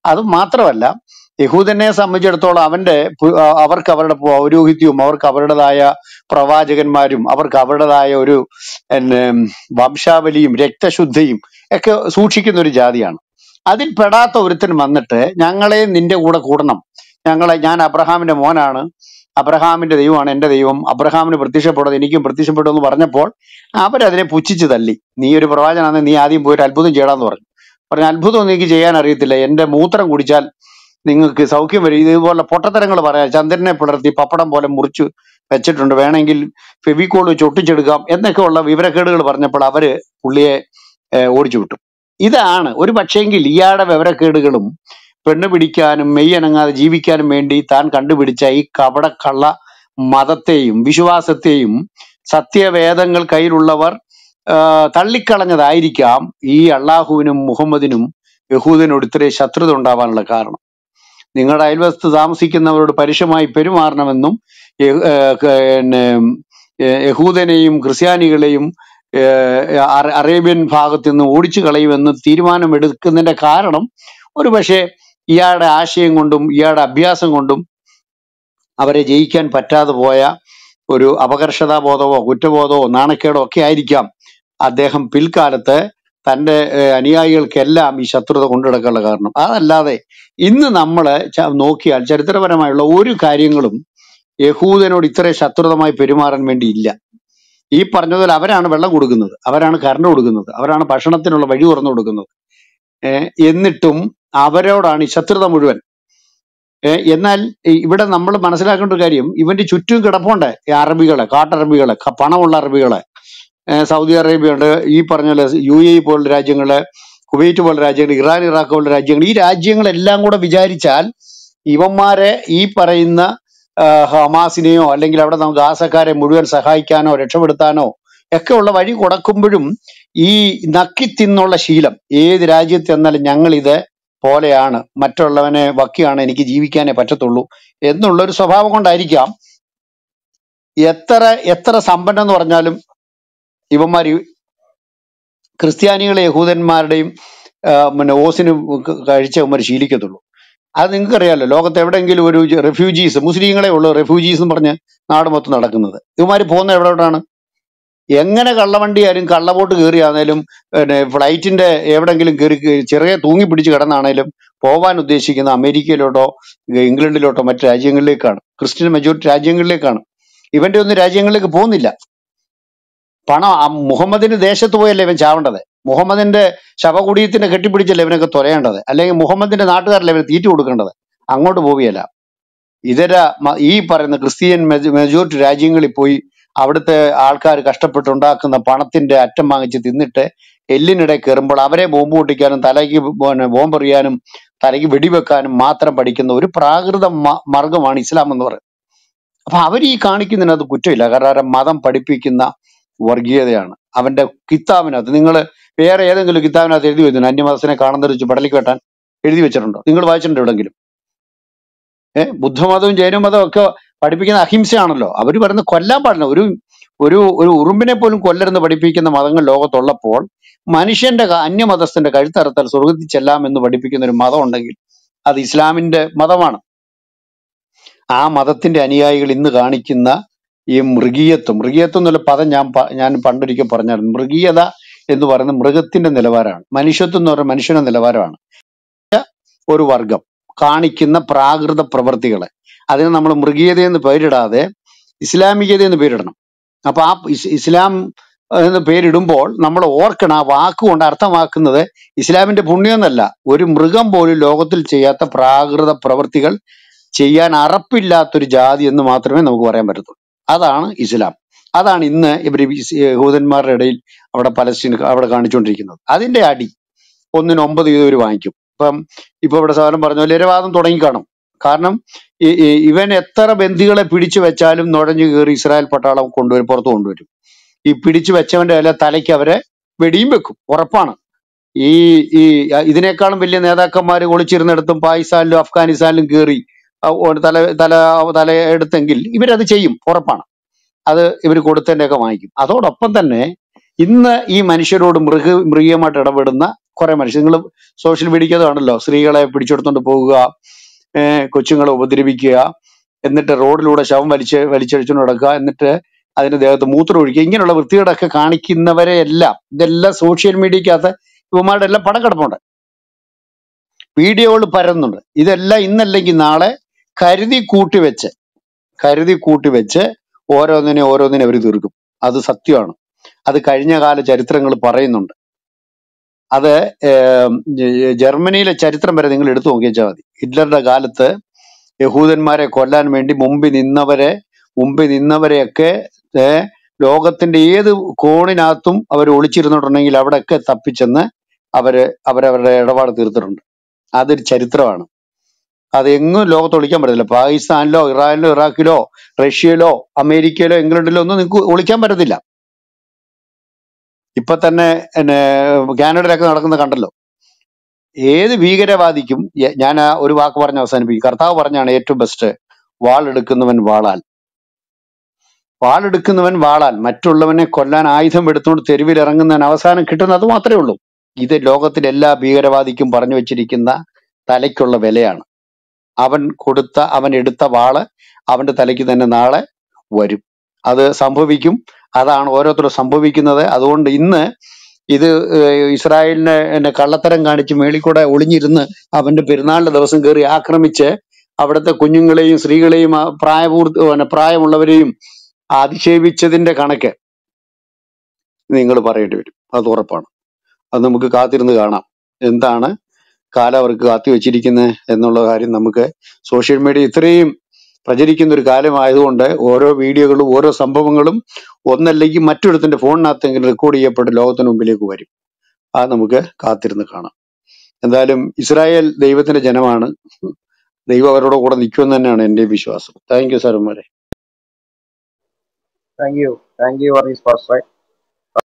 അത് മാത്രമല്ല, യഹൂദനെ സംബന്ധിച്ചിടത്തോളം അവർക്ക് അവരുടെ പൗരോഹിത്യവും അവർക്ക് അവരുടേതായ പ്രവാചകന്മാരും അവർക്ക് അവരുടേതായ ഒരു പിന്നെ വംശാവലിയും രക്തശുദ്ധിയും ഒക്കെ സൂക്ഷിക്കുന്ന ഒരു ജാതിയാണ്. അതിൽ പെടാത്ത ഒരുത്തൻ വന്നിട്ട് ഞങ്ങളെ നിന്റെ കൂടെ കൂടണം, ഞാൻ അബ്രഹാമിന്റെ മോനാണ്, അബ്രഹാമിന്റെ ദൈവമാണ് എന്റെ ദൈവം, അബ്രഹാമിന് പ്രത്യക്ഷപ്പെടുന്നത് എനിക്കും പ്രത്യക്ഷപ്പെട്ടു എന്ന് പറഞ്ഞപ്പോൾ അവരതിനെ പുച്ഛിച്ച് തള്ളി. നീ ഒരു പ്രവാചകനാണ്, നീ ആദ്യം പോയിട്ട് അത്ഭുതം ചെയ്യണമെന്ന് പറഞ്ഞു. അത്ഭുതം എനിക്ക് ചെയ്യാൻ അറിയത്തില്ല, എന്റെ മൂത്രം കുടിച്ചാൽ നിങ്ങൾക്ക് സൗഖ്യം വരും, ഇതുപോലെ പൊട്ടത്തരങ്ങൾ പറയാം, ചന്ദ്രനെ പിളർത്തി പപ്പടം പോലെ മുറിച്ച് വെച്ചിട്ടുണ്ട്, വേണമെങ്കിൽ ഫെവിക്കോൾ വെച്ച് ഒട്ടിച്ചെടുക്കാം എന്നൊക്കെ ഉള്ള വിവരക്കേടുകൾ പറഞ്ഞപ്പോൾ അവര് പുള്ളിയെ ഓടിച്ചു വിട്ടു. ഇതാണ് ഒരു പക്ഷേങ്കിൽ ഇയാളുടെ വിവരക്കേടുകളും പെണ്ണ് പിടിക്കാനും മെയ്യനങ്ങാതെ ജീവിക്കാനും വേണ്ടി താൻ കണ്ടുപിടിച്ച ഈ കള്ള മതത്തെയും വിശ്വാസത്തെയും സത്യവേദങ്ങൾ കയ്യിലുള്ളവർ തള്ളിക്കളഞ്ഞതായിരിക്കാം ഈ അള്ളാഹുവിനും മുഹമ്മദിനും യഹൂദനോട് ഇത്രയും ശത്രുത ഉണ്ടാവാനുള്ള കാരണം. നിങ്ങളുടെ അയൽവസ്തു താമസിക്കുന്നവരോട് പരുഷമായി പെരുമാറണമെന്നും പിന്നെ യഹൂദനെയും ക്രിസ്ത്യാനികളെയും അറേബ്യൻ ഭാഗത്ത് നിന്ന് ഓടിച്ചു കളയുമെന്ന് തീരുമാനമെടുക്കുന്നതിന്റെ കാരണം ഒരു പക്ഷേ ഇയാളുടെ ആശയം കൊണ്ടും ഇയാളുടെ അഭ്യാസം കൊണ്ടും അവരെ ജയിക്കാൻ പറ്റാതെ പോയ ഒരു അപകർഷതാബോധമോ കുറ്റബോധമോ നാണക്കേടോ ഒക്കെ ആയിരിക്കാം അദ്ദേഹം പിൽക്കാലത്ത് തൻ്റെ അനുയായികൾക്കെല്ലാം ഈ ശത്രുത കൊണ്ടുനടക്കാനുള്ള കാരണം. അതല്ലാതെ ഇന്ന് നമ്മൾ നോക്കിയാൽ ചരിത്രപരമായുള്ള ഒരു കാര്യങ്ങളും യഹൂദനോട് ഇത്ര ശത്രുതമായി പെരുമാറാൻ വേണ്ടി ഇല്ല. ഈ പറഞ്ഞതുപോലെ അവരാണ് വെള്ളം കൊടുക്കുന്നത്, അവരാണ് കറണ്ട് കൊടുക്കുന്നത്, അവരാണ് ഭക്ഷണത്തിനുള്ള വഴി തുറന്നു കൊടുക്കുന്നത്. എന്നിട്ടും അവരോടാണ് ഈ ശത്രുത മുഴുവൻ. എന്നാൽ ഇവിടെ നമ്മൾ മനസ്സിലാക്കേണ്ട ഒരു കാര്യം, ഇവന്റെ ചുറ്റും കിടപ്പുണ്ട് അറബികളെ, കാട്ടറബികളെ, പണമുള്ള അറബികളെ. സൗദി അറേബ്യ ഉണ്ട്, ഈ പറഞ്ഞ പോലെ UAE പോലുള്ള രാജ്യങ്ങള്, കുവൈറ്റ് പോലുള്ള രാജ്യങ്ങൾ, ഇറാൻ ഇറാഖ് പോലുള്ള രാജ്യങ്ങൾ, ഈ രാജ്യങ്ങളെല്ലാം കൂടെ വിചാരിച്ചാൽ ഇവന്മാരെ ഈ പറയുന്ന ഹമാസിനെയോ അല്ലെങ്കിൽ അവിടെ നമുക്ക് ഗാസക്കാരെ മുഴുവൻ സഹായിക്കാനോ രക്ഷപ്പെടുത്താനോ ഒക്കെ ഉള്ള വഴി കൊടുക്കുമ്പോഴും ഈ നക്കിത്തിന്നുള്ള ശീലം ഏത് രാജ്യത്ത് എന്നാലും ഞങ്ങൾ ഇത് പോലെയാണ്, മറ്റുള്ളവനെ വക്കിയാണ്, എനിക്ക് ജീവിക്കാനേ പറ്റത്തുള്ളൂ എന്നുള്ളൊരു സ്വഭാവം കൊണ്ടായിരിക്കാം എത്ര സമ്പന്നം എന്ന് പറഞ്ഞാലും ഇവന്മാർ ക്രിസ്ത്യാനികളെ യഹൂദന്മാരുടെയും പിന്നെ ഓസിന് കഴിച്ച ഇവന്മാർ ശീലിക്കത്തുള്ളൂ. അത് നിങ്ങൾക്കറിയാലോ, ലോകത്ത് എവിടെയെങ്കിലും ഒരു റെഫ്യൂജീസ്, മുസ്ലിങ്ങളെ ഉള്ളു റെഫ്യൂജീസ് എന്ന് പറഞ്ഞ് നാട് മൊത്തം നടക്കുന്നത്. ഇവന്മാർ പോകുന്ന എവിടോട്ടാണ്? എങ്ങനെ കള്ളവണ്ടിയായാലും കള്ളബോട്ട് കയറിയാണേലും പിന്നെ ഫ്ലൈറ്റിന്റെ എവിടെങ്കിലും കയറി ചെറിയ തൂങ്ങി പിടിച്ച് കിടന്നാണേലും പോകാൻ ഉദ്ദേശിക്കുന്ന അമേരിക്കയിലോട്ടോ ഇംഗ്ലണ്ടിലോട്ടോ മറ്റു രാജ്യങ്ങളിലേക്കാണ്, ക്രിസ്ത്യൻ മെജോറിറ്റി രാജ്യങ്ങളിലേക്കാണ്. ഇവന്റെ ഒന്നും രാജ്യങ്ങളിലേക്ക് പോകുന്നില്ല. മുഹമ്മദിന്റെ ദേശത്ത് പോയല്ലേ ഇവൻ ചാവേണ്ടത്? മുഹമ്മദിന്റെ ശവകുടീയത്തിനെ കെട്ടിപ്പിടിച്ചല്ലേ ഇവനൊക്കെ തുരയേണ്ടത്? അല്ലെങ്കിൽ മുഹമ്മദിന്റെ നാട്ടുകാരല്ലേ ഇവന് തീറ്റ കൊടുക്കേണ്ടത്? അങ്ങോട്ട് പോവുകയല്ല. ഈ പറയുന്ന ക്രിസ്ത്യൻ മെജോറിറ്റി രാജ്യങ്ങളിൽ പോയി അവിടുത്തെ ആൾക്കാർ കഷ്ടപ്പെട്ടുണ്ടാക്കുന്ന പണത്തിന്റെ അറ്റം വാങ്ങിച്ച് തിന്നിട്ട് എല്ലിനിടെ കയറുമ്പോൾ അവരെ ബോംബ് പൊട്ടിക്കാനും തലയ്ക്ക് ബോംബെറിയാനും തലയ്ക്ക് വെടിവെക്കാനും മാത്രം പഠിക്കുന്ന ഒരു പ്രാകൃത മാർഗമാണ് ഇസ്ലാം എന്ന് പറയുന്നത്. അപ്പൊ അവർ ഈ കാണിക്കുന്നതിനകത്ത് കുറ്റമില്ല, കാരണം മതം പഠിപ്പിക്കുന്ന വർഗീയതയാണ്. അവന്റെ കിതാബിനകത്ത് നിങ്ങൾ വേറെ ഏതെങ്കിലും കിതാബിനകത്ത് എഴുതി വെച്ചിട്ടുണ്ട് അന്യമതത്തിനെ കാണുന്ന വെച്ച് പടലിക്ക് വെട്ടാൻ എഴുതി വെച്ചിട്ടുണ്ടോ? നിങ്ങൾ വായിച്ചിട്ടുണ്ടോ എവിടെങ്കിലും? ബുദ്ധമതവും ജൈനമതവും ഒക്കെ പഠിപ്പിക്കുന്ന അഹിംസയാണല്ലോ. അവർ പറയുന്നത് കൊല്ലാൻ പാടില്ല, ഒരു ഒരു ഒരു ഉറുമ്പിനെ പോലും കൊല്ലരുന്ന് പഠിപ്പിക്കുന്ന മതങ്ങൾ ലോകത്തുള്ളപ്പോൾ മനുഷ്യന്റെ അന്യമതസ്ഥന്റെ കഴുത്തറുത്താൽ സ്വർഗത്തിൽ ചെല്ലാം എന്ന് പഠിപ്പിക്കുന്ന ഒരു മതം ഉണ്ടെങ്കിൽ അത് ഇസ്ലാമിന്റെ മതമാണ്. ആ മതത്തിന്റെ അനുയായികൾ ഇന്ന് കാണിക്കുന്ന ഈ മൃഗീയത്വം എന്നുള്ള പദം ഞാൻ പണ്ടൊരിക്കൽ പറഞ്ഞായിരുന്നു. മൃഗീയത എന്ന് പറയുന്നത് മൃഗത്തിന്റെ നിലവാരമാണ്, മനുഷ്യത്വം എന്ന് പറയുന്നത് മനുഷ്യന്റെ നിലവാരമാണ്. ഒരു വർഗം കാണിക്കുന്ന പ്രാകൃത പ്രവൃത്തികളെ അതിന് നമ്മൾ മൃഗീയത എന്ന് പേരിടാതെ ഇസ്ലാമികത എന്ന് പേരിടണം. അപ്പൊ ആ ഇസ്ലാം എന്ന് പേരിടുമ്പോൾ നമ്മൾ ഓർക്കണം, ആ വാക്കുകൊണ്ട് അർത്ഥമാക്കുന്നത് ഇസ്ലാമിന്റെ പുണ്യം എന്നല്ല, ഒരു മൃഗം പോലും ലോകത്തിൽ ചെയ്യാത്ത പ്രാകൃത പ്രവൃത്തികൾ ചെയ്യാൻ അറപ്പില്ലാത്തൊരു ജാതി എന്ന് മാത്രമേ നമുക്ക് പറയാൻ പറ്റത്തുള്ളൂ. അതാണ് ഇസ്ലാം. അതാണ് ഇന്ന് ഇവർ യഹൂദന്മാരുടെ ഇടയിൽ അവിടെ പലസ്തീൻ അവിടെ കാണിച്ചുകൊണ്ടിരിക്കുന്നത്. അതിന്റെ അടി 1-9 ഇവർ വാങ്ങിക്കും. ഇപ്പൊ ഇവിടെ സാധനം പറഞ്ഞ പോലെ ഇരവാദം തുടങ്ങിക്കാണും. കാരണം ഇവൻ എത്ര ബന്ദികളെ പിടിച്ചു വെച്ചാലും നുഴഞ്ഞു കയറി ഇസ്രായേൽ പട്ടാളം പുറത്തു കൊണ്ടുവരും. ഈ പിടിച്ചു വെച്ചവന്റെ തലയ്ക്ക് അവരെ വെടിയും വെക്കും, ഉറപ്പാണ്. ഈ ഇതിനേക്കാളും വലിയ നേതാക്കന്മാർ ഒളിച്ചിരുന്നിടത്തും പാകിസ്ഥാനിലും അഫ്ഗാനിസ്ഥാനിലും കയറി തല എടുത്തെങ്കിൽ ഇവരത് ചെയ്യും, ഉറപ്പാണ്. അത് ഇവർ കൊടുത്തതിന്റെ ഒക്കെ വാങ്ങിക്കും. അതോടൊപ്പം തന്നെ ഇന്ന് ഈ മനുഷ്യരോട് മൃഗീയമായിട്ട് ഇടപെടുന്ന കുറെ മനുഷ്യർ, നിങ്ങൾ സോഷ്യൽ മീഡിയക്ക് അത് കാണല്ലോ, സ്ത്രീകളെ പിടിച്ചെടുത്തോണ്ട് പോകുക, കൊച്ചുങ്ങളെ ഉപദ്രവിക്കുക, എന്നിട്ട് റോഡിലൂടെ ശവം വലിച്ചഴിച്ചുകൊണ്ട് നടക്കുക, എന്നിട്ട് അതിന്റെ ദേഹത്ത് മൂത്രം ഒഴിക്കുക, ഇങ്ങനെയുള്ള വൃത്തികേടൊക്കെ കാണിക്കുന്നവരെ എല്ലാം, ഇതെല്ലാം സോഷ്യൽ മീഡിയക്കകത്ത് ഇവന്മാരുടെ എല്ലാം പടം കിടപ്പുണ്ട്, വീഡിയോകൾ പരന്നുണ്ട്. ഇതെല്ലാം ഇന്നല്ലെങ്കിൽ നാളെ കരുതി കൂട്ടി വെച്ച് ഓരോന്നിനെ അവർ തീർക്കും. അത് സത്യമാണ്. അത് കഴിഞ്ഞ കാല ചരിത്രങ്ങൾ പറയുന്നുണ്ട്. അത് ജർമ്മനിയിലെ ചരിത്രം വരെ നിങ്ങൾ എടുത്തു നോക്കിയാൽ മതി. ഹിറ്റ്ലറുടെ കാലത്ത് യഹൂദന്മാരെ കൊല്ലാൻ വേണ്ടി മുമ്പിൽ നിന്നവരെയൊക്കെ ലോകത്തിന്റെ ഏത് കോണിനകത്തും അവർ ഒളിച്ചിരുന്നിട്ടുണ്ടെങ്കിൽ അവിടെയൊക്കെ തപ്പിച്ചെന്ന് അവരവരുടെ ഇടപാട് തീർത്തിട്ടുണ്ട്. അതൊരു ചരിത്രമാണ്. അത് എങ്ങും ലോകത്ത് ഒളിക്കാൻ പറ്റത്തില്ല. പാകിസ്ഥാനിലോ ഇറാനിലോ ഇറാഖിലോ റഷ്യയിലോ അമേരിക്കയിലോ ഇംഗ്ലണ്ടിലോ ഒന്നും നിങ്ങൾക്ക് ഒളിക്കാൻ പറ്റത്തില്ല. ഇപ്പൊ തന്നെ കാനഡയിലൊക്കെ നടക്കുന്ന കണ്ടല്ലോ. ഏത് ഭീകരവാദിക്കും ഞാൻ ഒരു വാക്ക് പറഞ്ഞ് അവസാനിപ്പിക്കും. കർത്താവ് പറഞ്ഞാണ് ഏറ്റവും ബെസ്റ്റ്, വാളെടുക്കുന്നവൻ വാളാൽ മറ്റുള്ളവനെ കൊല്ലാൻ ആയുധം എടുത്തുകൊണ്ട് തെരുവിൽ ഇറങ്ങുന്നവൻ അവസാനം കിട്ടുന്ന അത് മാത്രമേ ഉള്ളൂ. ഇത് ലോകത്തിലെ എല്ലാ ഭീകരവാദിക്കും പറഞ്ഞു വെച്ചിരിക്കുന്ന തലയ്ക്കുള്ള വിലയാണ്. അവൻ എടുത്ത വാള് അവന്റെ തലയ്ക്ക് തന്നെ നാളെ വരും. അത് സംഭവിക്കും. അതാണ് ഓരോരുത്തരും സംഭവിക്കുന്നത്. അതുകൊണ്ട് ഇന്ന് ഇത് ഇസ്രായേലിനെ കള്ളത്തരം കാണിച്ച് മേളിൽ കൂടെ ഒളിഞ്ഞിരുന്ന് അവന്റെ പെരുന്നാളിന്റെ ദിവസം കയറി ആക്രമിച്ച് അവിടുത്തെ കുഞ്ഞുങ്ങളെയും സ്ത്രീകളെയും പ്രായമുള്ളവരെയും അധിക്ഷേപിച്ചതിന്റെ കണക്ക് നിങ്ങൾ പറയേണ്ടി വരും. അത് ഉറപ്പാണ്. അത് നമുക്ക് കാത്തിരുന്ന് കാണാം എന്താണ് കാലം അവർക്ക് കാത്തി വെച്ചിരിക്കുന്നത് എന്നുള്ള കാര്യം. നമുക്ക് സോഷ്യൽ മീഡിയ ഇത്രയും പ്രചരിക്കുന്ന ഒരു കാലമായതുകൊണ്ട് ഓരോ വീഡിയോകളും ഓരോ സംഭവങ്ങളും ഒന്നല്ലെങ്കിൽ മറ്റൊരുത്തിന്റെ ഫോണിനകത്തെങ്കിലും റെക്കോർഡ് ചെയ്യപ്പെട്ട് ലോകത്തിന് മുമ്പിലേക്ക് വരും. അത് നമുക്ക് കാത്തിരുന്ന് കാണാം. എന്തായാലും ഇസ്രായേൽ ദൈവത്തിന്റെ ജനമാണ്. ദൈവം അവരുടെ കൂടെ നിൽക്കുമെന്ന് തന്നെയാണ് എന്റെ വിശ്വാസം. താങ്ക് യു സാറുമാരെ. താങ്ക് യു വർഗീസ് പാസ്റ്ററെ.